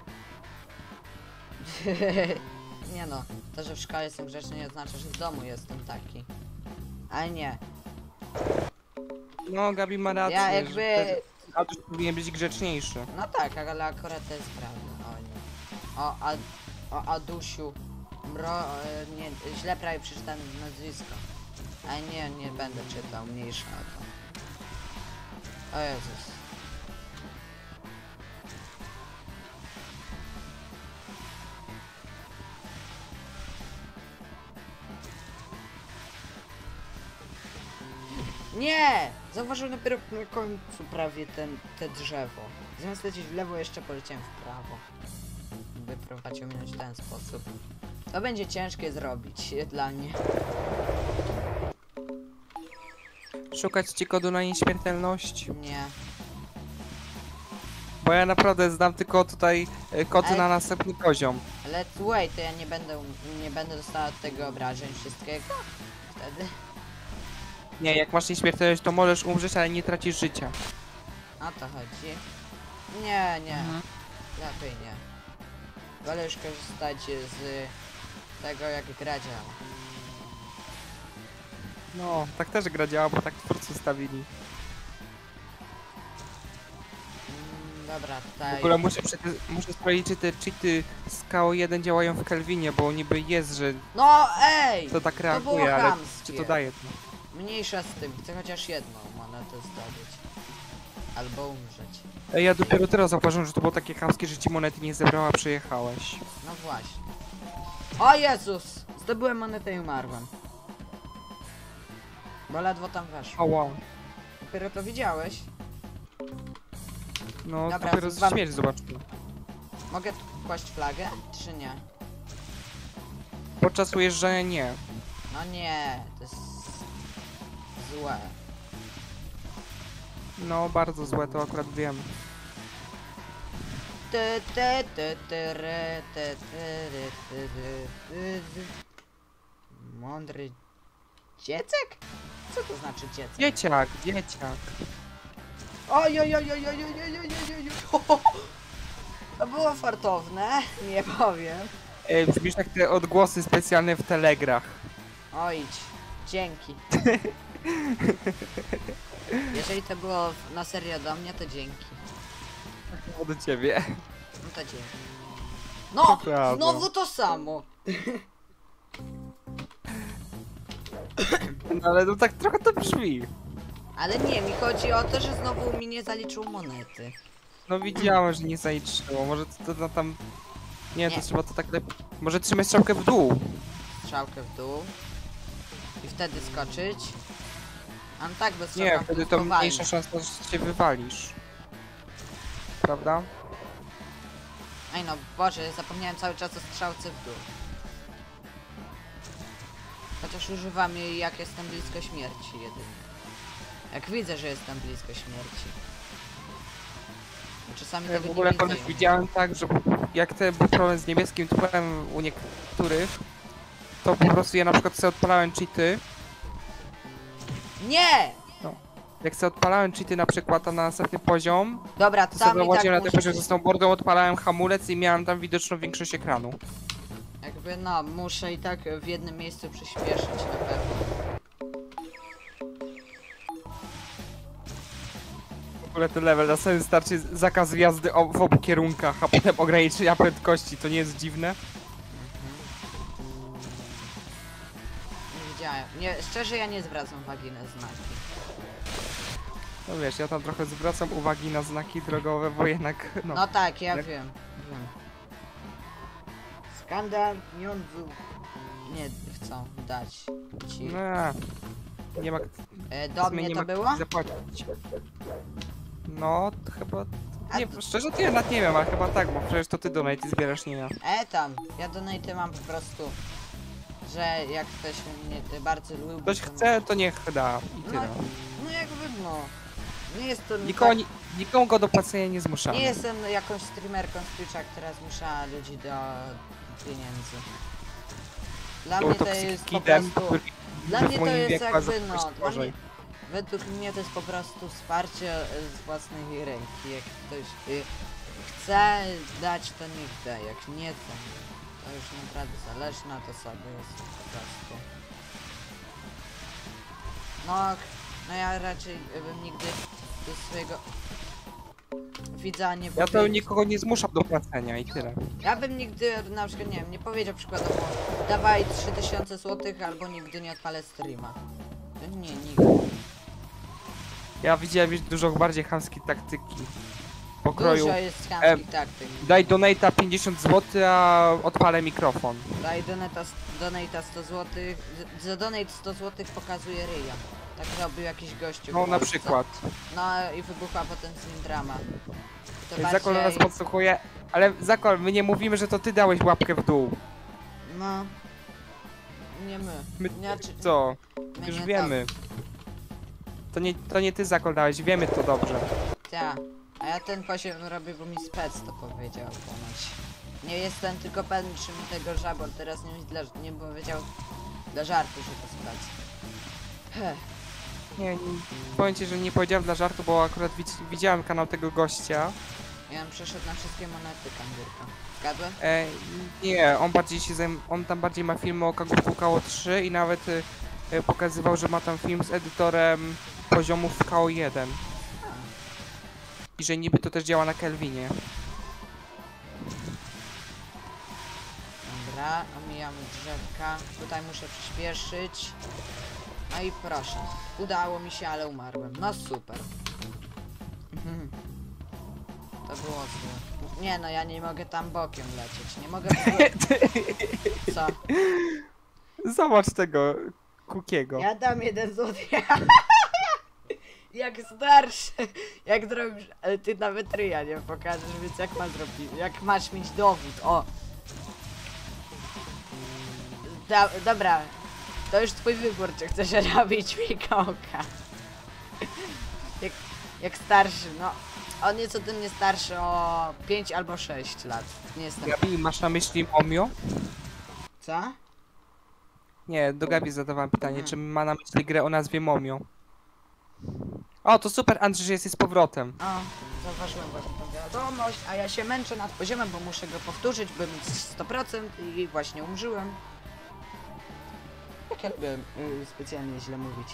Nie no, to, że w szkole jestem grzeczny nie oznacza, że w domu jestem taki. Ale nie. No, Gabi ma rację. Ja że jakby... wtedy Aduś powinien być grzeczniejszy. No tak, ale akurat to jest prawda. O nie. O, Ad, o Adusiu. Mro... e, Nie, źle prawie przeczytałem nazwisko. Ale nie, nie będę czytał, mniejsza o to. O Jezus. Nie! Zauważyłem dopiero na końcu prawie ten, te drzewo. Zamiast lecieć w lewo, jeszcze poleciałem w prawo. By prowadził mnie w ten sposób. To będzie ciężkie zrobić dla mnie. Szukać ci kodu na nieśmiertelność? Nie. Bo ja naprawdę znam tylko tutaj e, kody Ale- na następny poziom. Ale wait, to ja nie będę, nie będę dostała od tego obrażeń wszystkiego? Wtedy? Nie, jak masz nieśmiertelność, to możesz umrzeć, ale nie tracisz życia. O to chodzi. Nie, nie. Mhm. Lepiej nie. Wolę już korzystać z tego, jak gra działa. No, tak też gra działa, bo tak twórcy stawili. Mm, dobra, W tutaj... ogóle muszę, przecież- muszę sprawdzić, czy te cheaty z K O jeden działają w Kelvinie, bo niby jest, że No ej! to tak To było reaguje, ale chamskie. czy to daje? Mniejsza z tym, chcę chociaż jedną monetę zdobyć. Albo umrzeć. Ej, ja dopiero teraz zauważyłem, że to było takie chamskie, że ci monety nie zebrała, przyjechałeś. No właśnie. O Jezus! Zdobyłem monetę i umarłem. Bo ledwo tam weszło. Ała. Dopiero to widziałeś? No, Dobra, dopiero wam- śmierć zobaczyłem. Mogę tu kłaść flagę, czy nie? Podczas ujeżdżania nie. No nie, to jest złe. No, bardzo złe, to akurat wiem. Ty, ty, ty, ty, ry, ty, ty, ry, ty, ry, ty, ty. Mądry dziecek? Co to znaczy dziecek? Dzieciak, dzieciak. Oj, oj, oj, oj, oj, oj, oj, oj, oj, oj. To było fartowne, nie powiem. Ej, brzmisz jak te odgłosy specjalne w telegrach. Oj, dzięki. Jeżeli to było na serio do mnie, to dzięki. O, do ciebie. No to dzięki. No, prawda. znowu to samo. No, ale no tak trochę to brzmi. Ale nie, mi chodzi o to, że znowu mi nie zaliczył monety. No widziałem, że nie zaliczyło. Może to, to, tam... Nie, Nie. to trzeba to tak lepiej... Może trzymaj strzałkę w dół. Strzałkę w dół. I wtedy skoczyć. A no tak, bez Nie, strzałka wtedy w to dół powali. mniejsza szansa, że się wywalisz. Prawda? Ej no, Boże, zapomniałem cały czas o strzałce w dół. Chociaż używam jej, jak jestem blisko śmierci jedynie. Jak widzę, że jestem blisko śmierci. Bo czasami Ja tego w ogóle nie koleś widzę. widziałem tak, że jak ten był problem z niebieskim tłem u niektórych, to po prostu ja na przykład sobie odpalałem cheaty. Nie! Jak sobie odpalałem cheaty na przykład tam na następny poziom, Dobra, to sobie tam i tak dołaziłem na ten musi poziom być, ze snowboardą, odpalałem hamulec i miałem tam widoczną większość ekranu. jakby no, muszę i tak w jednym miejscu przyspieszyć na pewno. W ogóle ten level na samym starcie zakaz jazdy o- w obu kierunkach, a potem ograniczenia prędkości, to nie jest dziwne? Nie widziałem. Nie, szczerze ja nie zwracam uwagi na znaki. No wiesz, ja tam trochę zwracam uwagi na znaki drogowe, bo jednak, no... No tak, ja Jak- wiem, wiem. Skandal, nie on był... Nie chcą dać ci. no nie ma... E, do mnie mnie nie to ma było? zapłacić. No, to chyba... A Nie, to- szczerze to jednak nie wiem, ale chyba tak, bo przecież to ty donate zbierasz, nie ja. E tam, ja donate mam po prostu, że jak ktoś mnie bardzo lubi, Ktoś to chce, to niech da i No, tyle. no jakby no. Nie jest to... Nikogo, ni- nikogo go do płacenia nie zmuszamy. Nie jestem jakąś streamerką z Twitcha, która zmusza ludzi do pieniędzy. Dla Był mnie to toxic jest po kidem, prostu... który Dla w mnie to moim jest wieku jakby zaczął no... być Dla mnie, gorzej. według mnie to jest po prostu wsparcie e, z własnej ręki. Jak ktoś y, chce dać, to niech da. Jak nie, to, to już naprawdę zależy na to sobie jest po prostu. No, no ja raczej bym nigdy do swojego widza nie Ja to powiedział- nikogo nie zmuszam do płacenia i tyle. Ja bym nigdy na przykład, nie wiem, nie powiedział przykładowo dawaj trzy tysiące złotych albo nigdy nie odpalę streama. Nie, nigdy. Ja widziałem już dużo bardziej chamskie taktyki. Pokroju. Dużo jest chamskich taktyk. Daj donata pięćdziesiąt złotych, a odpalę mikrofon. Daj donata, donata sto złotych. z- Za donate sto złotych pokazuje ryja. Tak robił jakiś gościu. No w na Polsce. przykład. No i wybuchła potem z nim drama. To Zakol nas bardziej... podsłuchuje. Ale Zakol, my nie mówimy, że to ty dałeś łapkę w dół. No. Nie my. My Znaczy, co? my Już nie wiemy. To nie, to nie ty Zakol dałeś, wiemy to dobrze. Tak. A ja ten poziom robię, bo mi spec to powiedział ponoć. Nie jestem tylko pewny, czy mi tego żabol teraz nie, dla, nie powiedział dla żartu, że to spec. Heh. Nie, nie, powiem ci, że nie powiedziałem dla żartu, bo akurat widz, widziałem kanał tego gościa. Ja bym przeszedł na wszystkie monety kangurka. Zgadłem? E, nie, on bardziej się zajm... on tam bardziej ma filmy o Kagurku K O trzy i nawet e, pokazywał, że ma tam film z edytorem poziomów w K O jeden. I że niby to też działa na Kelvinie. Dobra, omijamy drzewka. Tutaj muszę przyspieszyć. No i proszę. Udało mi się, ale umarłem. No super. Mhm. To było złe. Nie no, ja nie mogę tam bokiem lecieć. Nie mogę... Co? Zobacz tego Kukiego. Ja dam jeden złoty. Jak starszy. Jak zrobisz... Ale ty nawet ryja nie pokażesz, więc jak ma zrobić? Jak masz mieć dowód? O! Da, dobra. To już twój wybór, czy chcesz robić Mikołka. Jak, jak starszy, no. On jest ode mnie starszy o pięć albo sześć lat. Nie jestem... Gabi, masz na myśli Momio? Co? Nie, do Gabi zadawałem pytanie, Mhm. czy ma na myśli grę o nazwie Momio? O, to super, Andrzej, że jesteś z powrotem. O, zauważyłem właśnie tą wiadomość, a ja się męczę nad poziomem, bo muszę go powtórzyć, by mieć sto procent i właśnie umrzyłem. Jak ja lubię y, specjalnie źle mówić.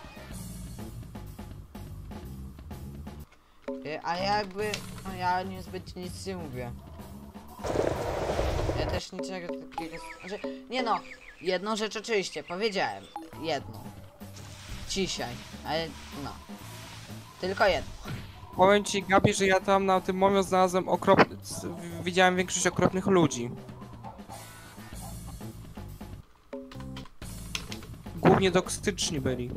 Y, a ja jakby, no ja niezbyt nic nie mówię. Ja też niczego takiego, znaczy, nie no, jedną rzecz oczywiście, powiedziałem, jedną. Dzisiaj, ale no, tylko jedną. Powiem ci, Gabi, że ja tam na tym Momio znalazłem okropny... widziałem większość okropnych ludzi. Głównie toksyczni byli.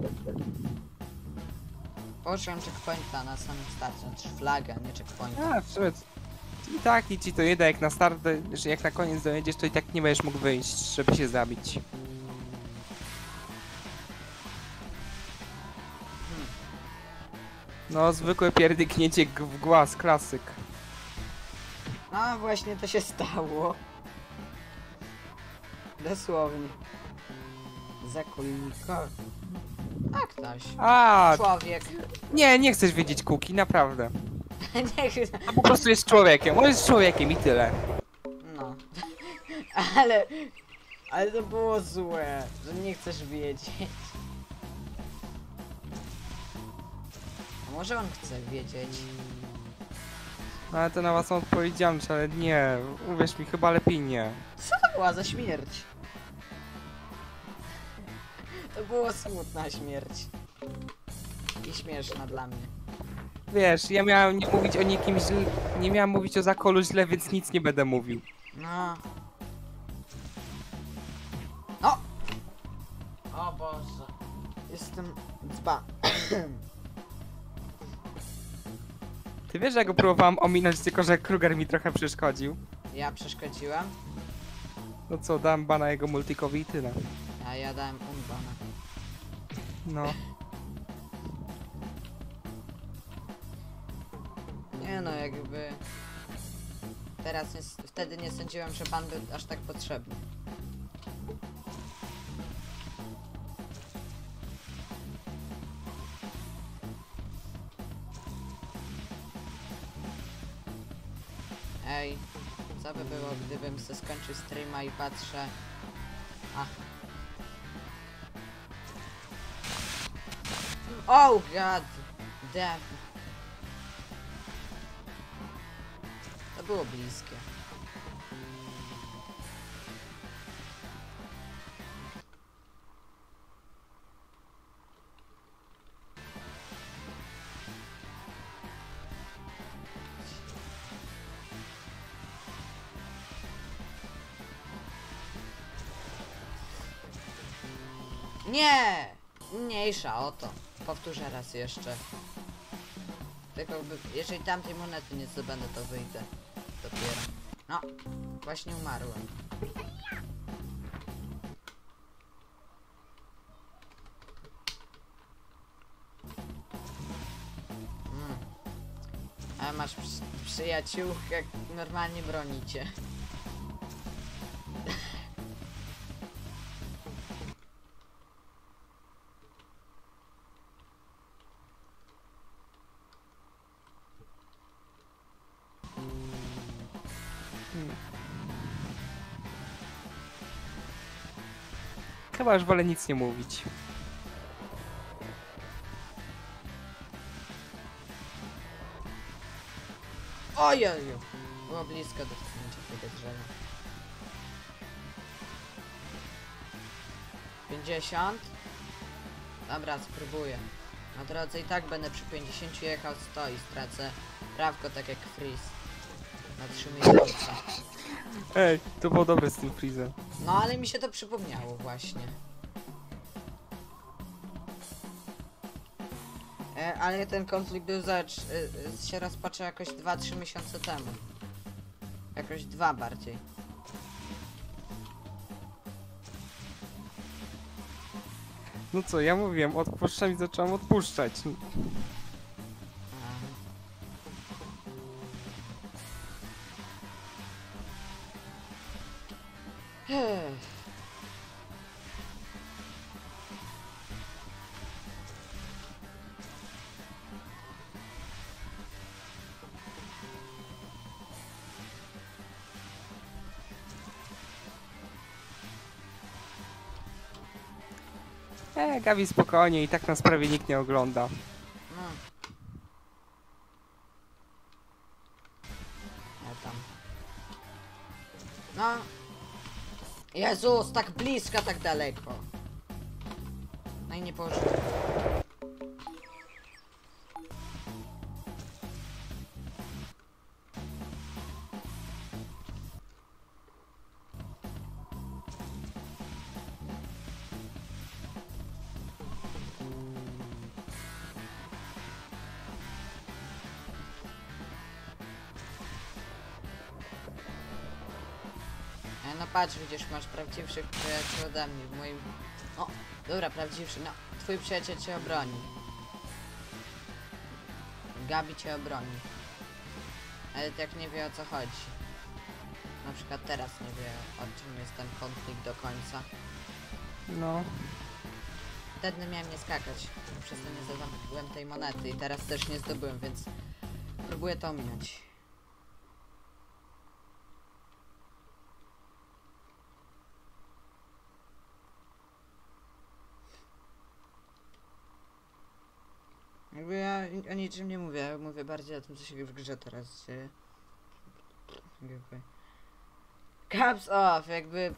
Położyłem checkpointa na samym starcie, znaczy flagę, nie checkpointa. A, w sumie i tak i ci to jeda, jak na start, że jak na koniec dojedziesz, to i tak nie będziesz mógł wyjść, żeby się zabić. No, zwykłe pierdyknięcie g- w głaz, klasyk. No właśnie to się stało. Dosłownie. Zakulniko. A ktoś. A, Człowiek. nie, nie chcesz wiedzieć Kuki, naprawdę. Niech... On po prostu jest człowiekiem, on jest człowiekiem i tyle. No. Ale... Ale to było złe, że nie chcesz wiedzieć. A może on chce wiedzieć? No, ale to na własną odpowiedzialność, ale nie, uwierz mi, chyba lepiej nie. Co to była za śmierć? To była smutna śmierć. I śmieszna dla mnie. Wiesz, ja miałem nie mówić o nikim źle, nie miałem mówić o Zakolu źle, więc nic nie będę mówił. No. No! O Boże. Jestem dzba. Ty wiesz, że ja go próbowałem ominąć, tylko że Kruger mi trochę przeszkodził. Ja przeszkodziłem, No co, dam bana jego multikowi i tyle. a ja dałem unbana. No. Nie no, jakby... Teraz nie, wtedy nie sądziłem, że pan był aż tak potrzebny. Ej, co by było, gdybym se skończył streama i patrzę... Ach. Oh god damn. To było bliskie. Nie! Mniejsza o to. Powtórzę raz jeszcze. Tylko by, jeżeli tamtej monety nie zdobędę, to wyjdę. Dopiero. No, właśnie umarłem. Mm. A masz przy, przyjaciółkę, jak normalnie bronicie. Chyba już wolę nic nie mówić. Ojeju! Było blisko do dotknięcia tego drzewa. pięćdziesiąt. Dobra, spróbuję. Na drodze i tak będę przy pięćdziesięciu jechał sto i stracę prawko tak jak Freeze. Na trzy miesiące. Ej, to było dobre z tym freezem. No ale mi się to przypomniało właśnie. E, ale ten konflikt był za, e, e, się rozpoczął jakoś dwa trzy miesiące temu. Jakoś dwa bardziej. No co, ja mówiłem, odpuszczam i zacząłem odpuszczać. Ech. Eee, Gabi, spokojnie, i tak nas prawie nikt nie ogląda. No. Ja tam. No. Jezus, tak blisko, tak daleko. No i nie położyłem. E, No patrz, widzisz, masz prawdziwszych przyjaciół ode mnie w moim... O, dobra, prawdziwszy, no. Twój przyjaciel cię obroni. Gabi cię obroni. Ale jak nie wie o co chodzi. Na przykład teraz nie wie o czym jest ten konflikt do końca. No. Wtedy miałem nie skakać. Przez to nie zdobyłem tej monety i teraz też nie zdobyłem, więc próbuję to ominąć. Jakby ja o niczym nie mówię, ja mówię bardziej o tym, co się w grze teraz dzieje. Jakby... Caps off, jakby...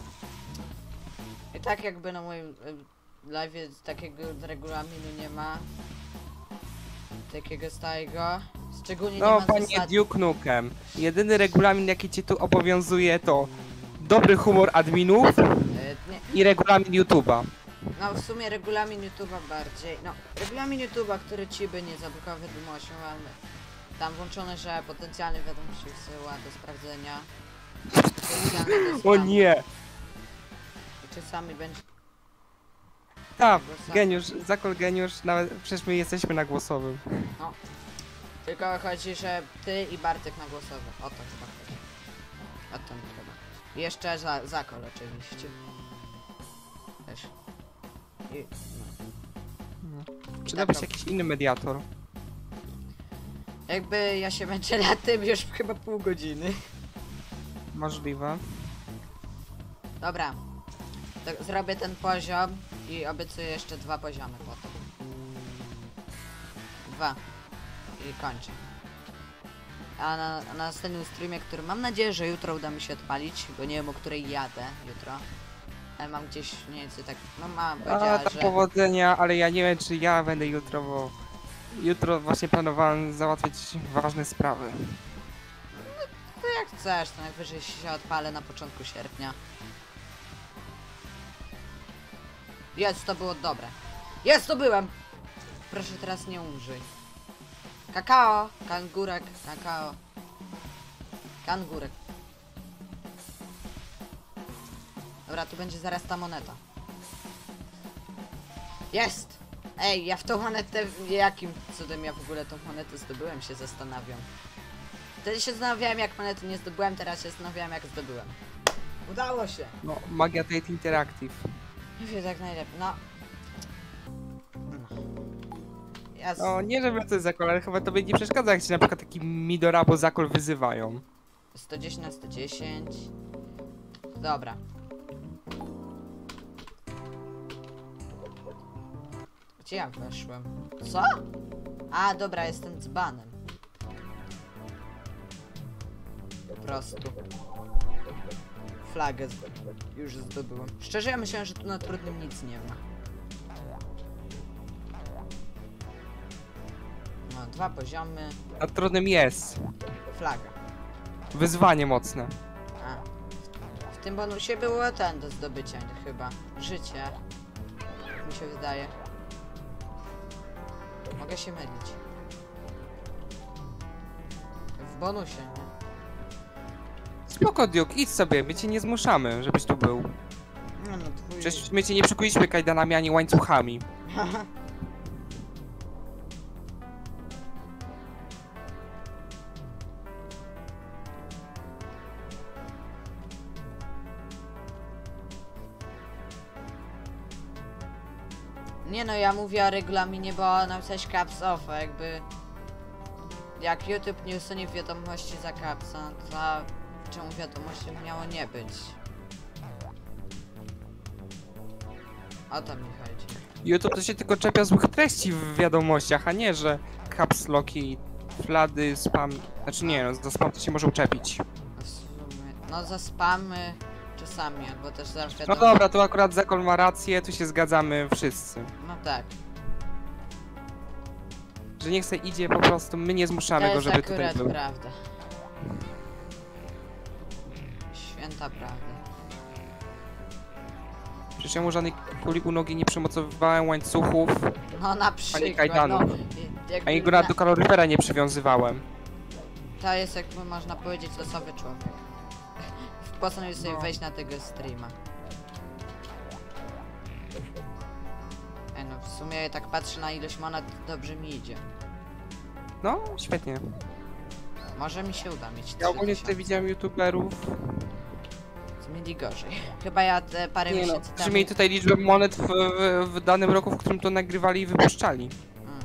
I tak jakby na moim y, live'ie takiego regulaminu nie ma. Takiego stałego. Szczególnie nie No, ma panie zasad... Duke Nukem, jedyny regulamin, jaki cię tu obowiązuje, to dobry humor adminów Y, nie, i regulamin YouTube'a. no w sumie regulamin YouTube'a bardziej. No, regulamin YouTube'a, który ci by nie zablokował wiadomością, mamy tam włączone, że potencjalny wiadomości wysyła do sprawdzenia. Potencjalny do O spamu. nie! I czasami będzie... Tak, geniusz, zakol geniusz, nawet przecież my jesteśmy na głosowym. Tylko chodzi, że ty i Bartek na głosowe. O to chyba chodzi. O to mi chyba. I jeszcze za, zakol oczywiście. Też. I, no. I Przyda tak się rob- jakiś inny mediator. Jakby ja się męczę na tym już chyba pół godziny. Możliwe. Dobra. To zrobię ten poziom i obiecuję jeszcze dwa poziomy potem. Dwa. I kończę. A na, na następnym streamie, który mam nadzieję, że jutro uda mi się odpalić, bo nie wiem, o której jadę jutro. Ale mam gdzieś mniej więcej tak, no mam, A, powiedziała, ta że... powodzenia, ale ja nie wiem, czy ja będę jutro, bo jutro właśnie planowałem załatwić ważne sprawy. To jak chcesz, to najwyżej się odpalę na początku sierpnia. Jest, to było dobre. Jest, to byłem! Proszę teraz nie umrzyj. Kakao, kangurek, kakao. Kangurek. Dobra, tu będzie zaraz ta moneta. Jest! Ej, ja w tą monetę, jakim cudem ja w ogóle tą monetę zdobyłem, się zastanawiam. Wtedy się zastanawiałem, jak monety nie zdobyłem, teraz się zastanawiałem, jak zdobyłem. Udało się! No, magia Tate Interactive. Nie wiem, tak najlepiej, no. Ja z... No, nie żeby to jest zakol, ale chyba tobie nie przeszkadza, jak ci na przykład taki Midor albo zakol wyzywają. sto dziesięć na sto dziesięć. Dobra. Gdzie ja weszłem? Co? A, dobra, jestem dzbanem. Po prostu. Flagę z... już zdobyłem. Szczerze, ja myślałem, że tu na trudnym nic nie ma. No, dwa poziomy. Na trudnym jest. Flaga. Wyzwanie mocne. A. W tym bonusie było ten do zdobycia chyba. Życie. Mi się wydaje. Mogę się mylić. W bonusie, nie? Spoko, Duke, idź sobie, my cię nie zmuszamy, żebyś tu był. No, no twój... Przecież my cię nie przykuliśmy kajdanami ani łańcuchami. Nie no, ja mówię o regulaminie, bo napisać caps off, a jakby... Jak YouTube nie usunie wiadomości za capsa, to czemu wiadomości miało nie być? O to mi chodzi. YouTube to się tylko czepia złych treści w wiadomościach, a nie, że caps locki, flady, spam... Znaczy nie, no, za spam to się może uczepić. No, w sumie, no za spamy czasami, albo też za No wiadomo... dobra, tu akurat Zakon ma rację, tu się zgadzamy wszyscy. No tak. Że niech se idzie po prostu, my nie To zmuszamy go, jest żeby tutaj akurat był. prawda. Święta prawda. Przecież ja mu żadnej kuli u nogi nie przymocowywałem, łańcuchów, No na przykład, kajdanów. no, jakby ani go nawet na- do kaloryfera nie przywiązywałem. To jest, jakby można powiedzieć, losowy człowiek. Postanowił sobie No. wejść na tego streama. Ej, no w sumie tak patrzę na ilość monet, dobrze mi idzie. No, świetnie. Może mi się uda mieć Ja ogólnie trzy tutaj tysiące. widziałem youtuberów. Mieli gorzej. Chyba ja te parę Nie no, miesięcy którzy temu... mieli tutaj liczbę monet w, w, w danym roku, w którym to nagrywali i wypuszczali. Mm.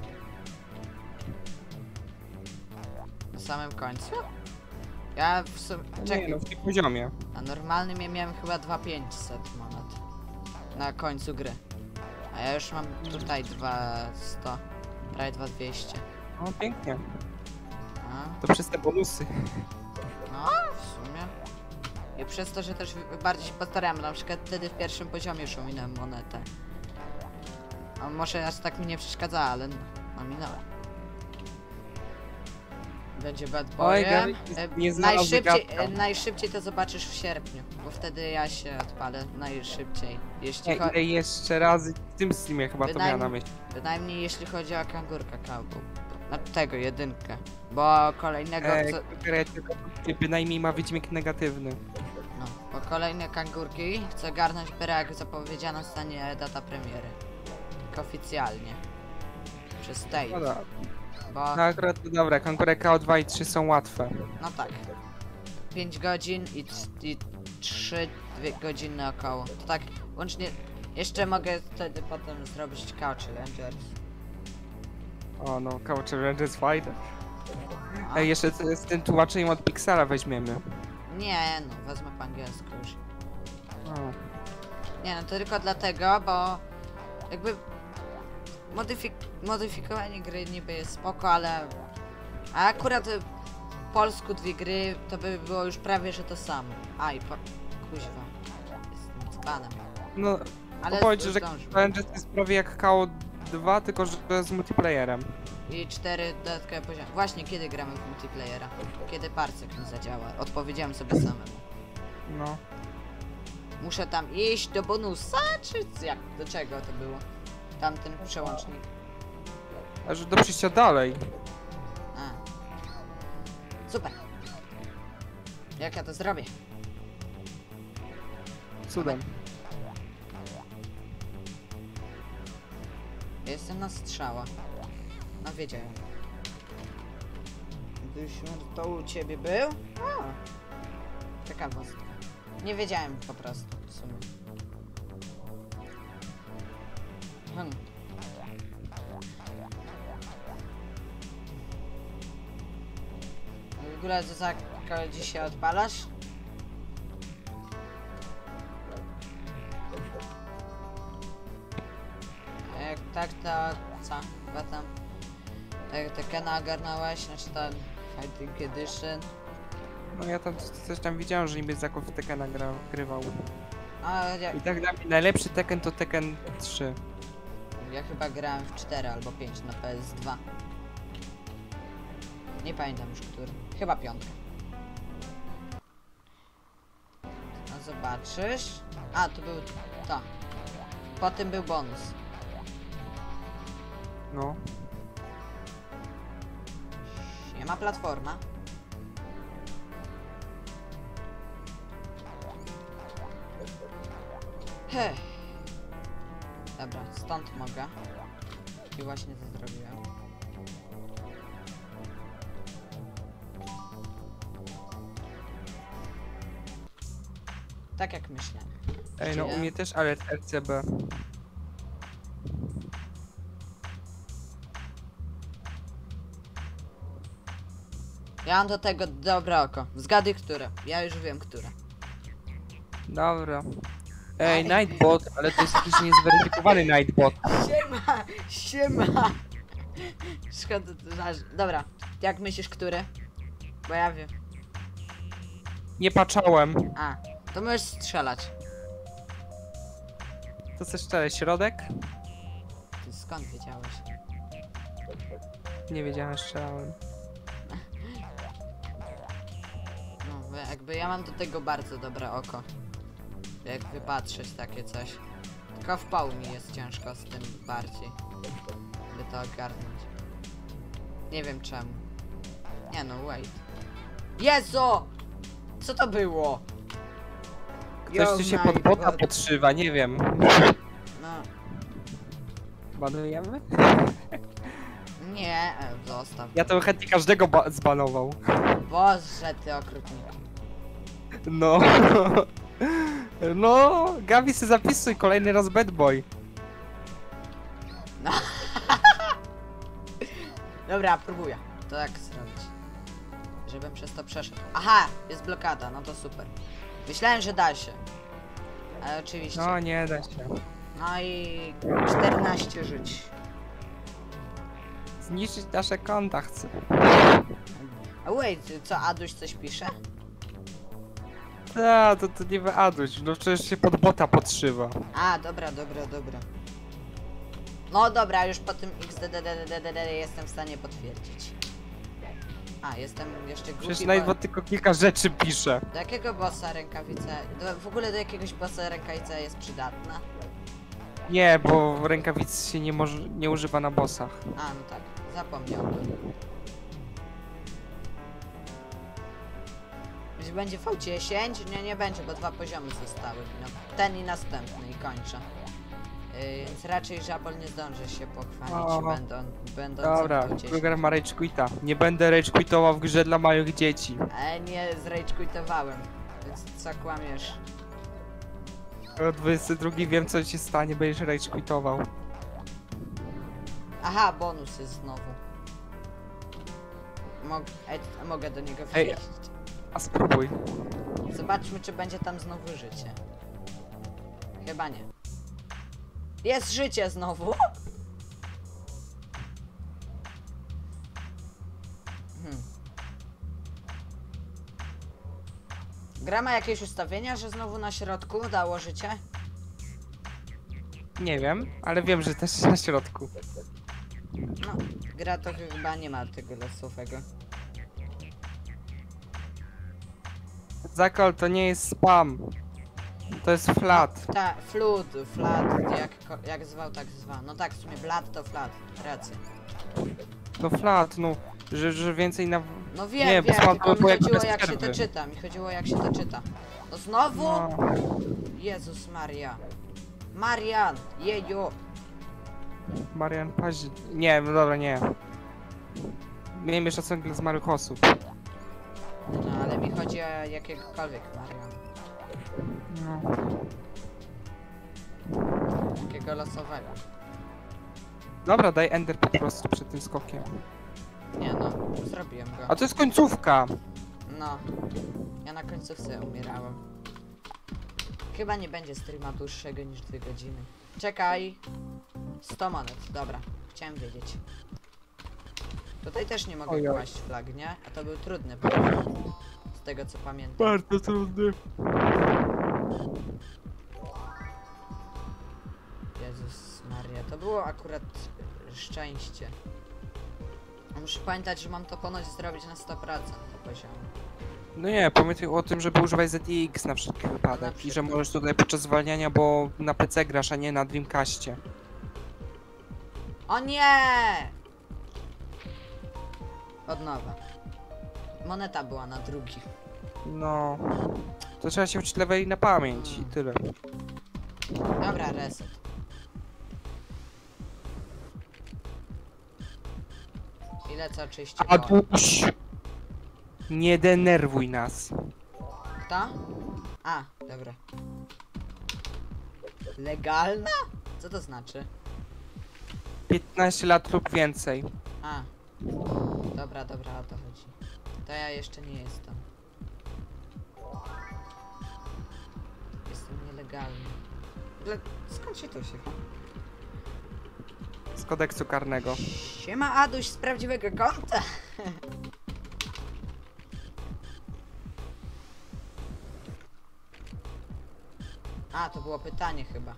Na samym końcu? Ja w sumie... Nie Czekaj, no, w tym poziomie. na normalnym ja miałem chyba dwa tysiące pięćset monet. Na końcu gry. A ja już mam tutaj dwa sto. Prawie dwa tysiące dwieście. No pięknie. A, To przez te bonusy. no, w sumie. I przez to, że też bardziej się postarałem, na przykład wtedy w pierwszym poziomie już ominąłem monetę. A może aż tak mi nie przeszkadza, ale no, ominąłem. Będzie bad Oj, boyem. Gary, E, nie znalazł najszybciej, zagadka. e, najszybciej to zobaczysz w sierpniu, bo wtedy ja się odpalę najszybciej. Jeśli Nie, cho- ile jeszcze razy w tym streamie chyba to Bynajmniej- miała na myśli. Bynajmniej jeśli chodzi o kangurka cowboy. Na tego, jedynkę. Bo kolejnego, Eee, co, bynajmniej ma wydźwięk negatywny. no, bo kolejne kangurki chcę garnąć byle jak zapowiedziana zostanie data premiery. Tak oficjalnie. Przez No tej. dobra. Bo, No akurat to dobra, konkurek K O dwa i trzy są łatwe. no tak. pięć godzin i, trz- i trzy godziny około. To tak, łącznie, jeszcze mogę wtedy potem zrobić Couch Challengers. O no, K O Challenge jest fajne. A, Ej, jeszcze z, z tym tłumaczeniem od Pixela weźmiemy. nie, no, wezmę po angielsku już. O. Nie no, to tylko dlatego, bo jakby modyfik modyfikowanie gry niby jest spoko, ale a akurat y, polsku dwie gry to by było już prawie że to samo. A i po... kuźwa. Jestem dzbanem. No, Ale powiedz, że zdążył. Challenge jest prawie jak K O dwa, tylko że z multiplayerem. I cztery dodatkowe poziomy. Właśnie kiedy gramy w multiplayera? Kiedy parcek mi zadziała? Odpowiedziałem sobie samemu. No. Muszę tam iść do bonusa, czy jak? Do czego to było? Tamten przełącznik. Aż do przyjścia dalej. A. Super. Jak ja to zrobię? Cudem. Ja jestem na strzała. No wiedziałem. Duśmur to u ciebie był? A. Ciekawostka. Nie wiedziałem po prostu w sumie. Hmm. W ogóle to za dzisiaj odpalasz? A jak tak, to co? Chyba tam te- Tekena ogarnąłeś, znaczy ten Fighting Edition. No ja tam coś tam widziałem, że niby Zakon w Tekena gra, grywał. A ja, I tak dla mnie najlepszy Tekken to Tekken trzy. ja chyba grałem w cztery albo pięć na P S dwa. Nie pamiętam już który. Chyba piątka. No zobaczysz. A, to był to. Potem był bonus. No. Nie ma platforma. Heh. Dobra, stąd mogę. I właśnie to zrobiłem. Tak jak myślę. Ej, no u mnie też, ale R C B. Ja mam do tego dobre oko. Zgaduj które. Ja już wiem które. Dobra. Ej, Nightbot, ale to jest jakiś niezweryfikowany Nightbot. Siema! Siema! Szkoda, to żaż. Dobra, jak myślisz który? Bo ja wiem. Nie patrzałem. A, to możesz strzelać. To coś szczere, środek? Ty skąd wiedziałeś? Nie wiedziałem, strzelałem. No, bo jakby ja mam do tego bardzo dobre oko. Jak wypatrzeć takie coś. Tylko w pału mi jest ciężko z tym bardziej. By to ogarnąć. Nie wiem czemu. Nie no, wait. Jezu! Co to było? Ktoś tu się pod bota podszywa, nie wiem. No, Banujemy? nie, e, zostaw. Ja to chętnie każdego ba- zbanował. Boże, ty okrutniku. No. No, Gabi se zapisuj kolejny raz Bad Boy. Dobra, próbuję. To jak zrobić? Żebym przez to przeszedł. Aha, jest blokada, no to super. Myślałem, że da się. Ale oczywiście. No, nie da się. No i czternaście żyć. Zniszczyć nasze konta chcę. A wait, co Aduś coś pisze? A, to, to nie wyaduć, no przecież się pod bota podszywa. A, dobra, dobra, dobra. No dobra, już po tym X D D D D D D jestem w stanie potwierdzić. A, jestem jeszcze głupi, Przecież bo... Nightbot tylko kilka rzeczy pisze. Do jakiego bossa rękawica... Do, w ogóle do jakiegoś bossa rękawica jest przydatna? Nie, bo rękawic się nie, może, nie używa na bossach. A, no tak, zapomniałbym. Jeśli będzie V dziesięć? Nie, nie będzie, bo dwa poziomy zostały. No, ten i następny i kończę. Yy, więc raczej Żabol nie zdąży się pochwalić, O. będą, będąc Dobra, w V dziesięć. Kruger ma rage quita. Nie będę rage quitował w grze dla małych dzieci. Ale nie zragequitowałem, więc co kłamiesz? O dwudziestym drugim wiem co się stanie, będziesz rage quitował. Aha, bonus jest znowu. Mog Ej, mogę do niego Ej. wejść. A spróbuj. Zobaczmy, czy będzie tam znowu życie. Chyba nie. Jest życie znowu! Hmm. Gra ma jakieś ustawienia, że znowu na środku dało życie? Nie wiem, ale wiem, że też na środku. No, gra to chyba nie ma tego losowego. Zakol to nie jest spam. To jest flat. Ta, flut, flat, jak, ko- jak zwał, tak zwał. No tak, w sumie flat to flat, racja. No flat, no. Że, że więcej na... No wiem, Nie, bo wiem, słabo tylko mi było jak chodziło bez jak się to przerwy. czyta, mi chodziło jak się to czyta. No znowu? No. Jezus Maria. Marian, jeju. Marian Paź... Nie, no dobra, nie. Miejmy szacunek dla zmarłych osób. No ale mi chodzi o jakiegokolwiek Marian. No. Jakiego losowego. Dobra, daj ender po prostu przed tym skokiem. Nie no, zrobiłem A go. to jest końcówka! No. Ja na końcówce umierałem. Chyba nie będzie streama dłuższego niż dwie godziny. Czekaj. sto monet, dobra. Chciałem wiedzieć. Tutaj też nie mogę Ojoj. kłaść flag, nie? A to był trudny poziom. Z tego co pamiętam. Bardzo trudny. Jezus Maria, to było akurat szczęście. A muszę pamiętać, że mam to ponoć zrobić na sto procent do poziomu. No nie, pamiętaj o tym, żeby używać Z X na wszelki wypadek. I że przykład. możesz tutaj podczas zwalniania, bo na P C grasz, a nie na Dreamcastie. O nie! Od nowa. Moneta była na drugi. No. To trzeba się uczyć leveli na pamięć i tyle. Dobra, reset. Ile co oczywiście było? Aduś! Nie denerwuj nas. Kto? A, dobra. Legalna? Co to znaczy? piętnaście lat lub więcej. A. Dobra, dobra, o to chodzi. To ja jeszcze nie jestem. Jestem nielegalny. Dla... Skąd się to się... Z kodeksu karnego. Siema Aduś z prawdziwego konta! A, to było pytanie chyba.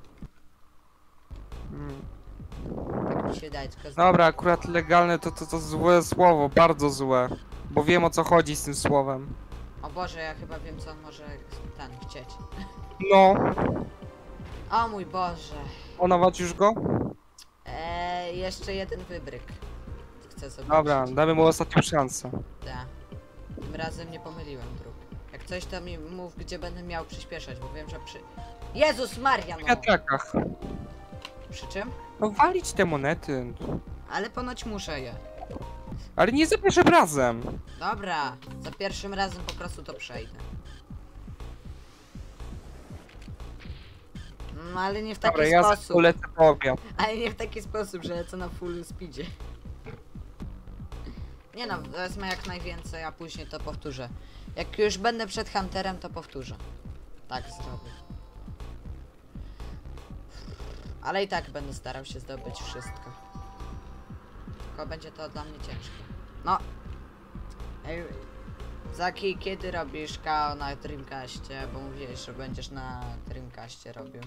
Mm. Tak mi się daje, tylko z... Dobra, akurat legalne to, to to złe słowo, bardzo złe. Bo wiem o co chodzi z tym słowem. O Boże, ja chyba wiem co on może ten chcieć. No, O mój Boże. onować już go? Eee, jeszcze jeden wybryk. Chcę sobie Dobra, użyć. damy mu ostatnią szansę. Da. Tym razem nie pomyliłem dróg. Jak coś to mi mów, gdzie będę miał przyspieszać, bo wiem, że przy... Jezus Maria, W no! wiatrakach. Przy czym? No walić te monety. Ale ponoć muszę je. Ale nie za pierwszym razem. Dobra, za pierwszym razem po prostu to przejdę. No ale nie w taki Dobra, ja za sposób. polecę po obiad. Ale nie w taki sposób, że lecę na full speedzie. Nie no, wezmę jak najwięcej, a później to powtórzę. Jak już będę przed Hunterem, to powtórzę. Tak zrobię. Ale i tak będę starał się zdobyć wszystko. Tylko będzie to dla mnie ciężkie. No. Ej, Zaki, kiedy robisz K O na Dreamcastie? Bo mówiłeś, że będziesz na Dreamcastie robił.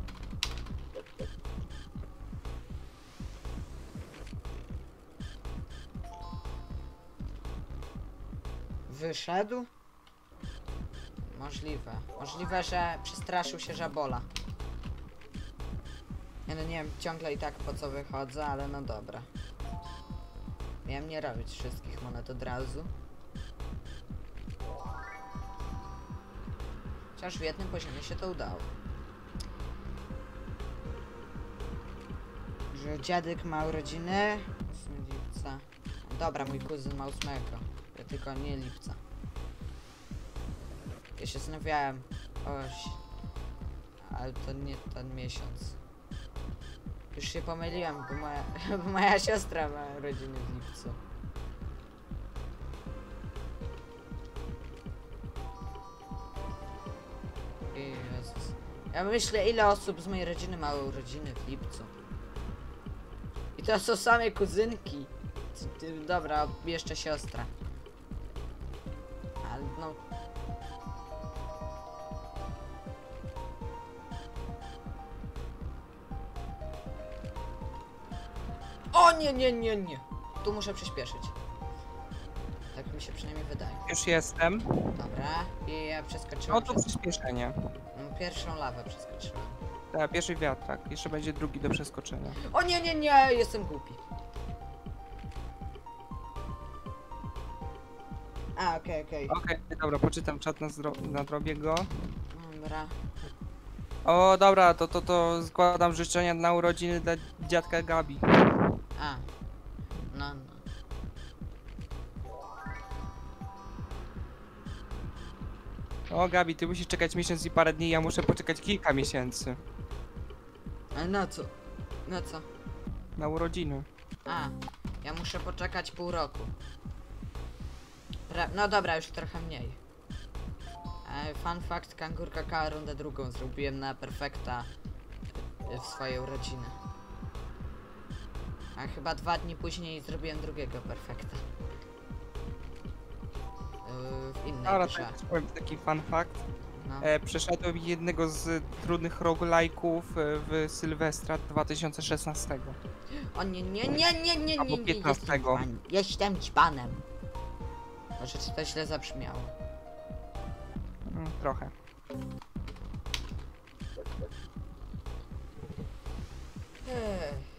Wyszedł? Możliwe. Możliwe, że przestraszył się żabola. Ja no nie wiem ciągle i tak po co wychodzę, ale no dobra. Miałem nie robić wszystkich monet od razu. Chociaż w jednym poziomie się to udało. Że dziadek ma urodziny ósmego lipca. Dobra, mój kuzyn ma ósmego. Ja tylko nie lipca. Ja się zastanawiałem. Oś. Ale to nie ten miesiąc. Już się pomyliłem, bo moja, bo moja siostra ma urodziny w lipcu. Jezus. Ja myślę, ile osób z mojej rodziny ma urodziny w lipcu. I to są same kuzynki. Dobra, jeszcze siostra. Ale no... O nie, nie, nie, nie. Tu muszę przyspieszyć. Tak mi się przynajmniej wydaje. Już jestem. Dobra, i ja No przeskoczyłem to przez przyspieszenie. mm, pierwszą lawę przeskoczyłem. Tak, pierwszy wiatrak. Jeszcze będzie drugi do przeskoczenia. O nie, nie, nie, jestem głupi. A, okej, okej. Okej, dobra, poczytam czat na, zdro- na drobiego. Dobra. O, dobra, to, to, to składam życzenia na urodziny dla dziadka Gabi. A. No, no. O, Gabi, ty musisz czekać miesiąc i parę dni, ja muszę poczekać kilka miesięcy. Ale na co? Na co? Na urodziny. A, ja muszę poczekać pół roku. Ra no dobra, już trochę mniej. E, fun fact, Kangurka K rundę drugą zrobiłem na perfekta w swoje urodziny. A chyba dwa dni później zrobiłem drugiego perfekta. Yy, w innej Dobra, grze. tak, powiem taki fun fact. No. E, przeszedłem jednego z trudnych roguelike'ów e, w Sylwestra dwa tysiące szesnastego. O nie, nie, nie, nie, nie, nie, Albo nie, piętnastego. jestem dzban- Jestem dzbanem. Może ci to źle zabrzmiało. Mm, trochę. Ech.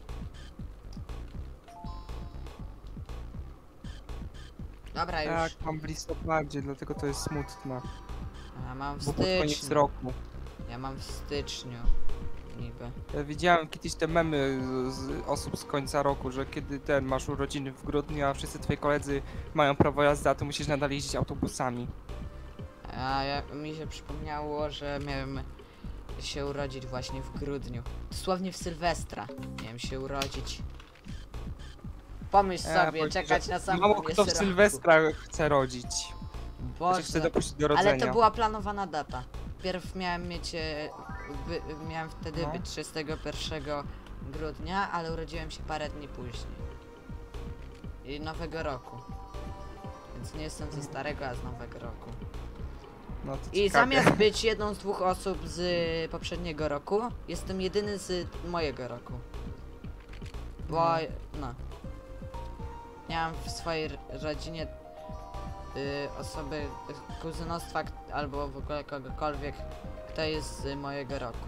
Dobra, już. Tak, mam w listopadzie, dlatego to jest smutne. Ja mam w Bo pod koniec styczniu. roku. Ja mam w styczniu. Niby. Ja widziałem kiedyś te memy z, z osób z końca roku, że kiedy ten masz urodziny w grudniu, a wszyscy twoi koledzy mają prawo jazdy, a ty musisz nadal jeździć autobusami. A ja, mi się przypomniało, że miałem się urodzić właśnie w grudniu. Dosłownie w Sylwestra miałem się urodzić. Pomyśl Ja sobie, powiem, czekać że na sam Mało koniec kto w roku. Sylwestra chce rodzić. Boże. Chce Boże. dopuścić do rodzenia. Ale to była planowana data. Pierw miałem mieć, e, by, miałem wtedy No. być trzydziestego pierwszego grudnia, ale urodziłem się parę dni później. I nowego roku. Więc nie jestem ze starego, a z nowego roku. No to I ciekawie. zamiast być jedną z dwóch osób z poprzedniego roku, jestem jedyny z mojego roku. Bo, no. Miałem w swojej r- rodzinie y, osoby y, kuzynostwa k- albo w ogóle kogokolwiek, kto jest z mojego roku.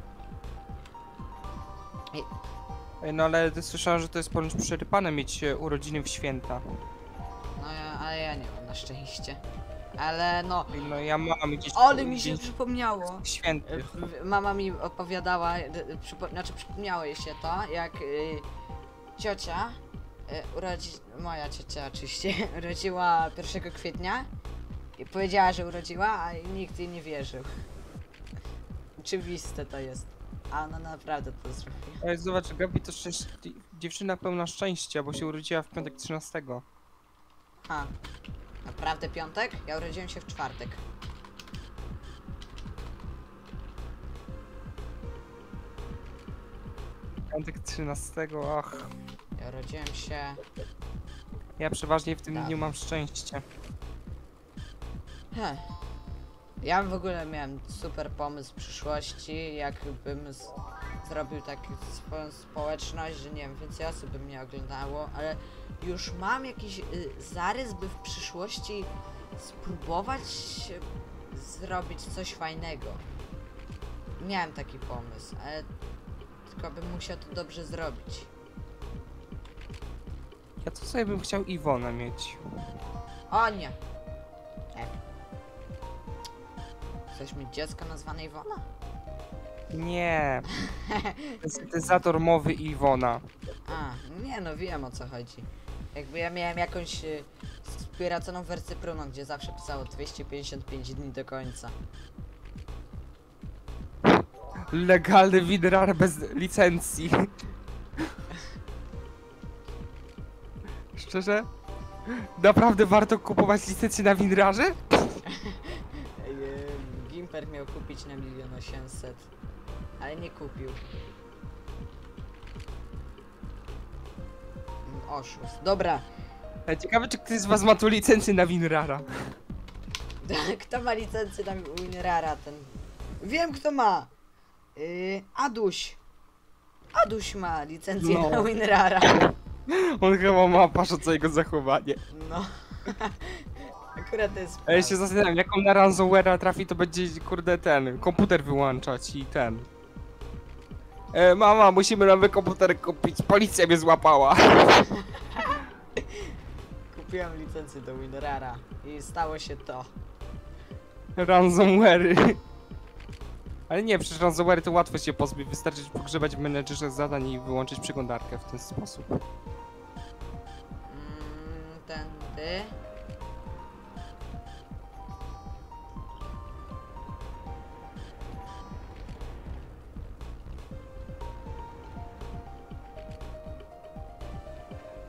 Ej, no ale słyszałem, że to jest ponoć przerypane mieć e, urodziny w święta. No ja, ale ja nie mam na szczęście. Ale no, Ej, no ja mam gdzieś ale mi się dzień przypomniało. święty. Y, w- Mama mi opowiadała, y, y, przypo, znaczy przypomniało jej się to, jak y, ciocia, y, urodzi, moja ciocia oczywiście, urodziła pierwszego kwietnia i powiedziała, że urodziła, a nikt jej nie wierzył. Oczywiste to jest, a ona naprawdę to zrobiła. Ej, zobacz, Gabi to szczęś... dziewczyna pełna szczęścia, bo się urodziła w piątek trzynastego. Ha, naprawdę piątek? Ja urodziłem się w czwartek. Piątek trzynastego, ach. Ja urodziłem się... Ja przeważnie w tym Tak. dniu mam szczęście. Heh. Ja w ogóle miałem super pomysł w przyszłości, jakbym z, zrobił tak swoją społeczność, że nie wiem, więcej osób by mnie oglądało, ale już mam jakiś y, zarys, by w przyszłości spróbować zrobić coś fajnego. Miałem taki pomysł, ale tylko bym musiał to dobrze zrobić. Ja to sobie bym chciał Iwonę mieć. O nie! E. Chcesz mieć dziecko nazwane Iwona? Nie. Syntezator mowy Iwona. A, nie no, wiem o co chodzi. Jakby ja miałem jakąś y, spiraconą wersję pruną, gdzie zawsze pisało dwieście pięćdziesiąt pięć dni do końca. Legalny widrar bez licencji. Szczerze? Naprawdę warto kupować licencję na winrarze? Ej, y, Gimper miał kupić na milion osiemset, ale nie kupił. Mm, Oszust. Dobra, Ej, ciekawe, czy ktoś z was ma tu licencję na winrara. kto ma licencję na Winrara ten? Wiem kto ma! Yy, Aduś. Aduś ma licencję No. na Winrara. On chyba ma paszące jego zachowanie. No. Akurat to jest A ja się prawda. zastanawiam, jak on na ransomware'a trafi, to będzie, kurde, ten, komputer wyłączać i ten. E, mama, musimy nowy komputer kupić, policja mnie złapała. Kupiłem licencję do Winrara i stało się to. Ransomware'y. Ale nie, przecież ransomware'y to łatwo się pozbyć, wystarczy pogrzebać w menedżerze zadań i wyłączyć przeglądarkę w ten sposób. Mm, tędy.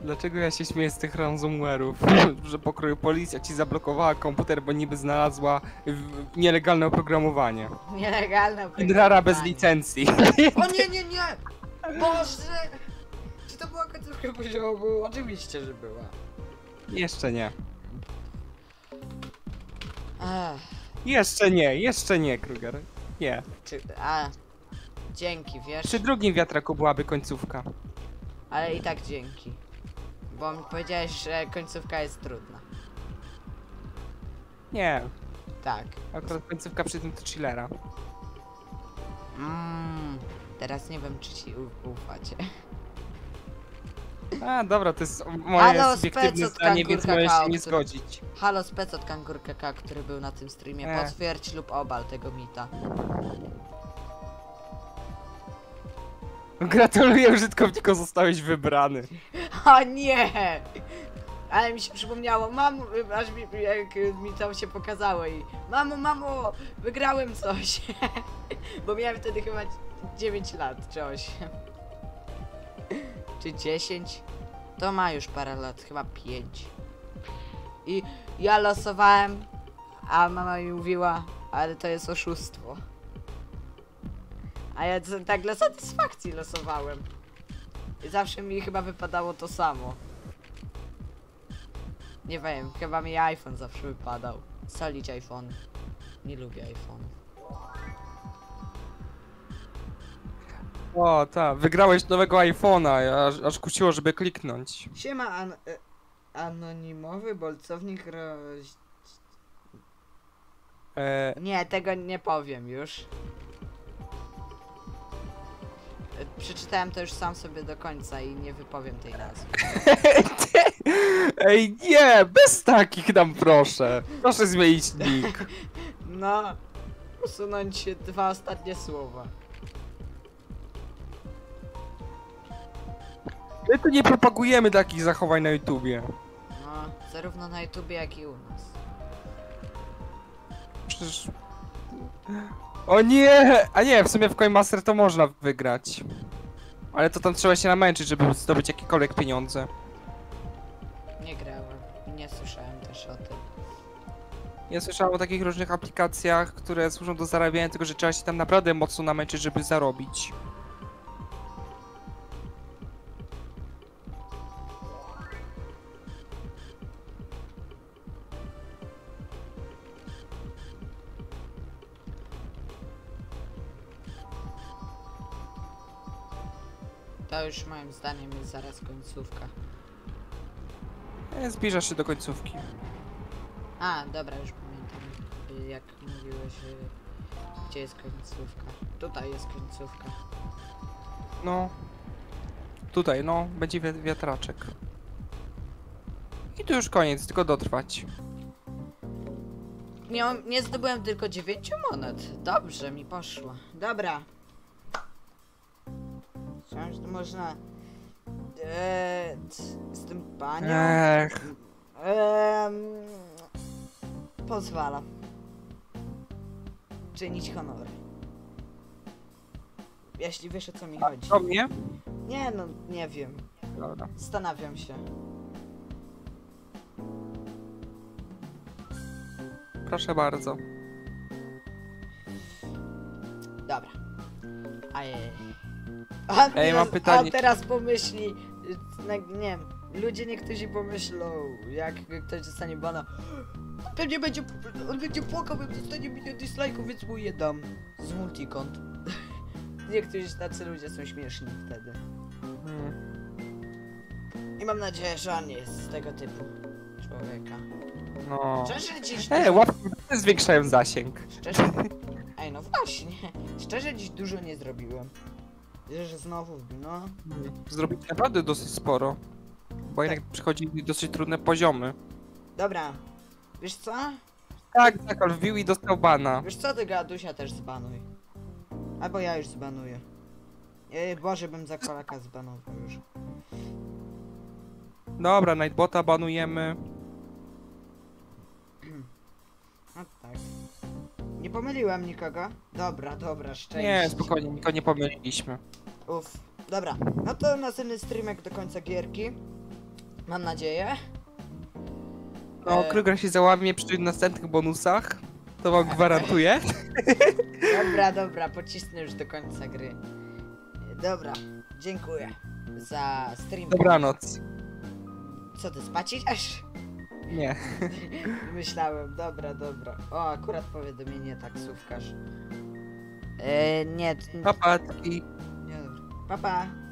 Dlaczego ja się śmieję z tych ransomware'ów? Że pokroju policja ci zablokowała komputer, bo niby znalazła w- nielegalne oprogramowanie. Nielegalne Inrara bez oprogramowanie. licencji. O nie, nie, nie! Boże! Czy to była końcówka poziomu? Oczywiście, że była. Jeszcze nie. Ech, Jeszcze nie, jeszcze nie, Kruger. Nie. czy... A... Dzięki, wiesz? Przy drugim wiatraku byłaby końcówka. Ale i tak dzięki. Bo mi powiedziałeś, że końcówka jest trudna. Nie, Tak. akurat końcówka przy tym to chillera. Mmm... Teraz nie wiem, czy ci u- ufacie. A, dobra, to jest moje Halo, subiektywne spec od zdanie, więc Kangur możesz Kakao, się nie który- zgodzić. Halo, spec od Kangur Kaka, który był na tym streamie. E. Potwierdź lub obal tego mita. Gratuluję użytkowniku, zostałeś wybrany. O nie! Ale mi się przypomniało, mamo, aż mi, jak mi tam się pokazało i mamo, mamo, wygrałem coś. Bo miałem wtedy chyba dziewięć lat, czy osiem. Czy dziesięć? To ma już parę lat, chyba pięć. I ja losowałem, a mama mi mówiła, ale to jest oszustwo. A ja z- tak dla satysfakcji losowałem. I zawsze mi chyba wypadało to samo. Nie wiem, chyba mi iPhone zawsze wypadał. Solić iPhone. Nie lubię iPhone. O, tak, wygrałeś nowego iPhone'a, aż, aż kusiło, żeby kliknąć. Siema, an e, anonimowy bolcownik roz... E, Nie, tego nie powiem już. E, Przeczytałem to już sam sobie do końca i nie wypowiem tej nazwy. Ej, nie, bez takich nam proszę. Proszę zmienić nick. No, usunąć dwa ostatnie słowa. My tu nie propagujemy takich zachowań na YouTubie. No, zarówno na YouTubie, jak i u nas. Przecież... O nie! A nie, w sumie w Coinmaster to można wygrać. Ale to tam trzeba się namęczyć, żeby zdobyć jakiekolwiek pieniądze. Nie grałem i nie słyszałem też o tym. Ja słyszałem o takich różnych aplikacjach, które służą do zarabiania, tylko że trzeba się tam naprawdę mocno namęczyć, żeby zarobić. To już moim zdaniem jest zaraz końcówka. E, Zbliżasz się do końcówki. A, dobra, już pamiętam, y, jak mówiłeś, y, gdzie jest końcówka. Tutaj jest końcówka. No. Tutaj, no, będzie wi- wiatraczek. I tu już koniec, tylko dotrwać. Nie, mam- nie zdobyłem tylko dziewięciu monet. Dobrze mi poszło. Dobra. Myślałem, że to można... Eee, c- z tym panią... Ech. Ehm, pozwala. Czynić honory. Jeśli wiesz, o co mi chodzi. Do mnie? Nie no, nie wiem. Dobra. Zastanawiam się. Proszę bardzo. Dobra. Ajej. A, Ej, mam teraz- pytanie. A teraz pomyśli, y, na- nie wiem, ludzie niektórzy pomyślą, jak ktoś dostanie bana, pewnie będzie, on będzie płakał, jak dostanie milion dislike'ów, więc mu je dam z multikont. Niektórzy tacy ludzie są śmieszni wtedy. Hmm. I mam nadzieję, że on nie jest z tego typu człowieka. No. Szczerze dziś... Ej, łapki zwiększają zasięg. Szczerze... Ej, no właśnie. Szczerze dziś dużo nie zrobiłem. Wierzę, że znowu wbił, no. Zrobić naprawdę dosyć sporo. Bo jednak przychodzi dosyć trudne poziomy. Dobra. Wiesz co? Tak, tak, ale wbił i dostał bana. Wiesz co, ty Gadusia też zbanuj. Albo ja już zbanuję. Ej, Boże, bym za kolaka zbanował już. Dobra, Nightbota banujemy. No tak. Nie pomyliłem nikogo? Dobra, dobra, szczęście. Nie, spokojnie, nikogo nie pomyliliśmy. Uff. Dobra, no to następny streamek do końca gierki. Mam nadzieję. No, E, Kruger się załamie przy następnych bonusach. To wam gwarantuję. Dobra, dobra, pocisnę już do końca gry. Dobra, dziękuję za stream. Dobranoc. Co ty, spać idziesz? Nie. Myślałem, dobra, dobra. O, akurat powiadomienie taksówkarz. E, nie, t- Papatki. nie, dobra. Pa, pa.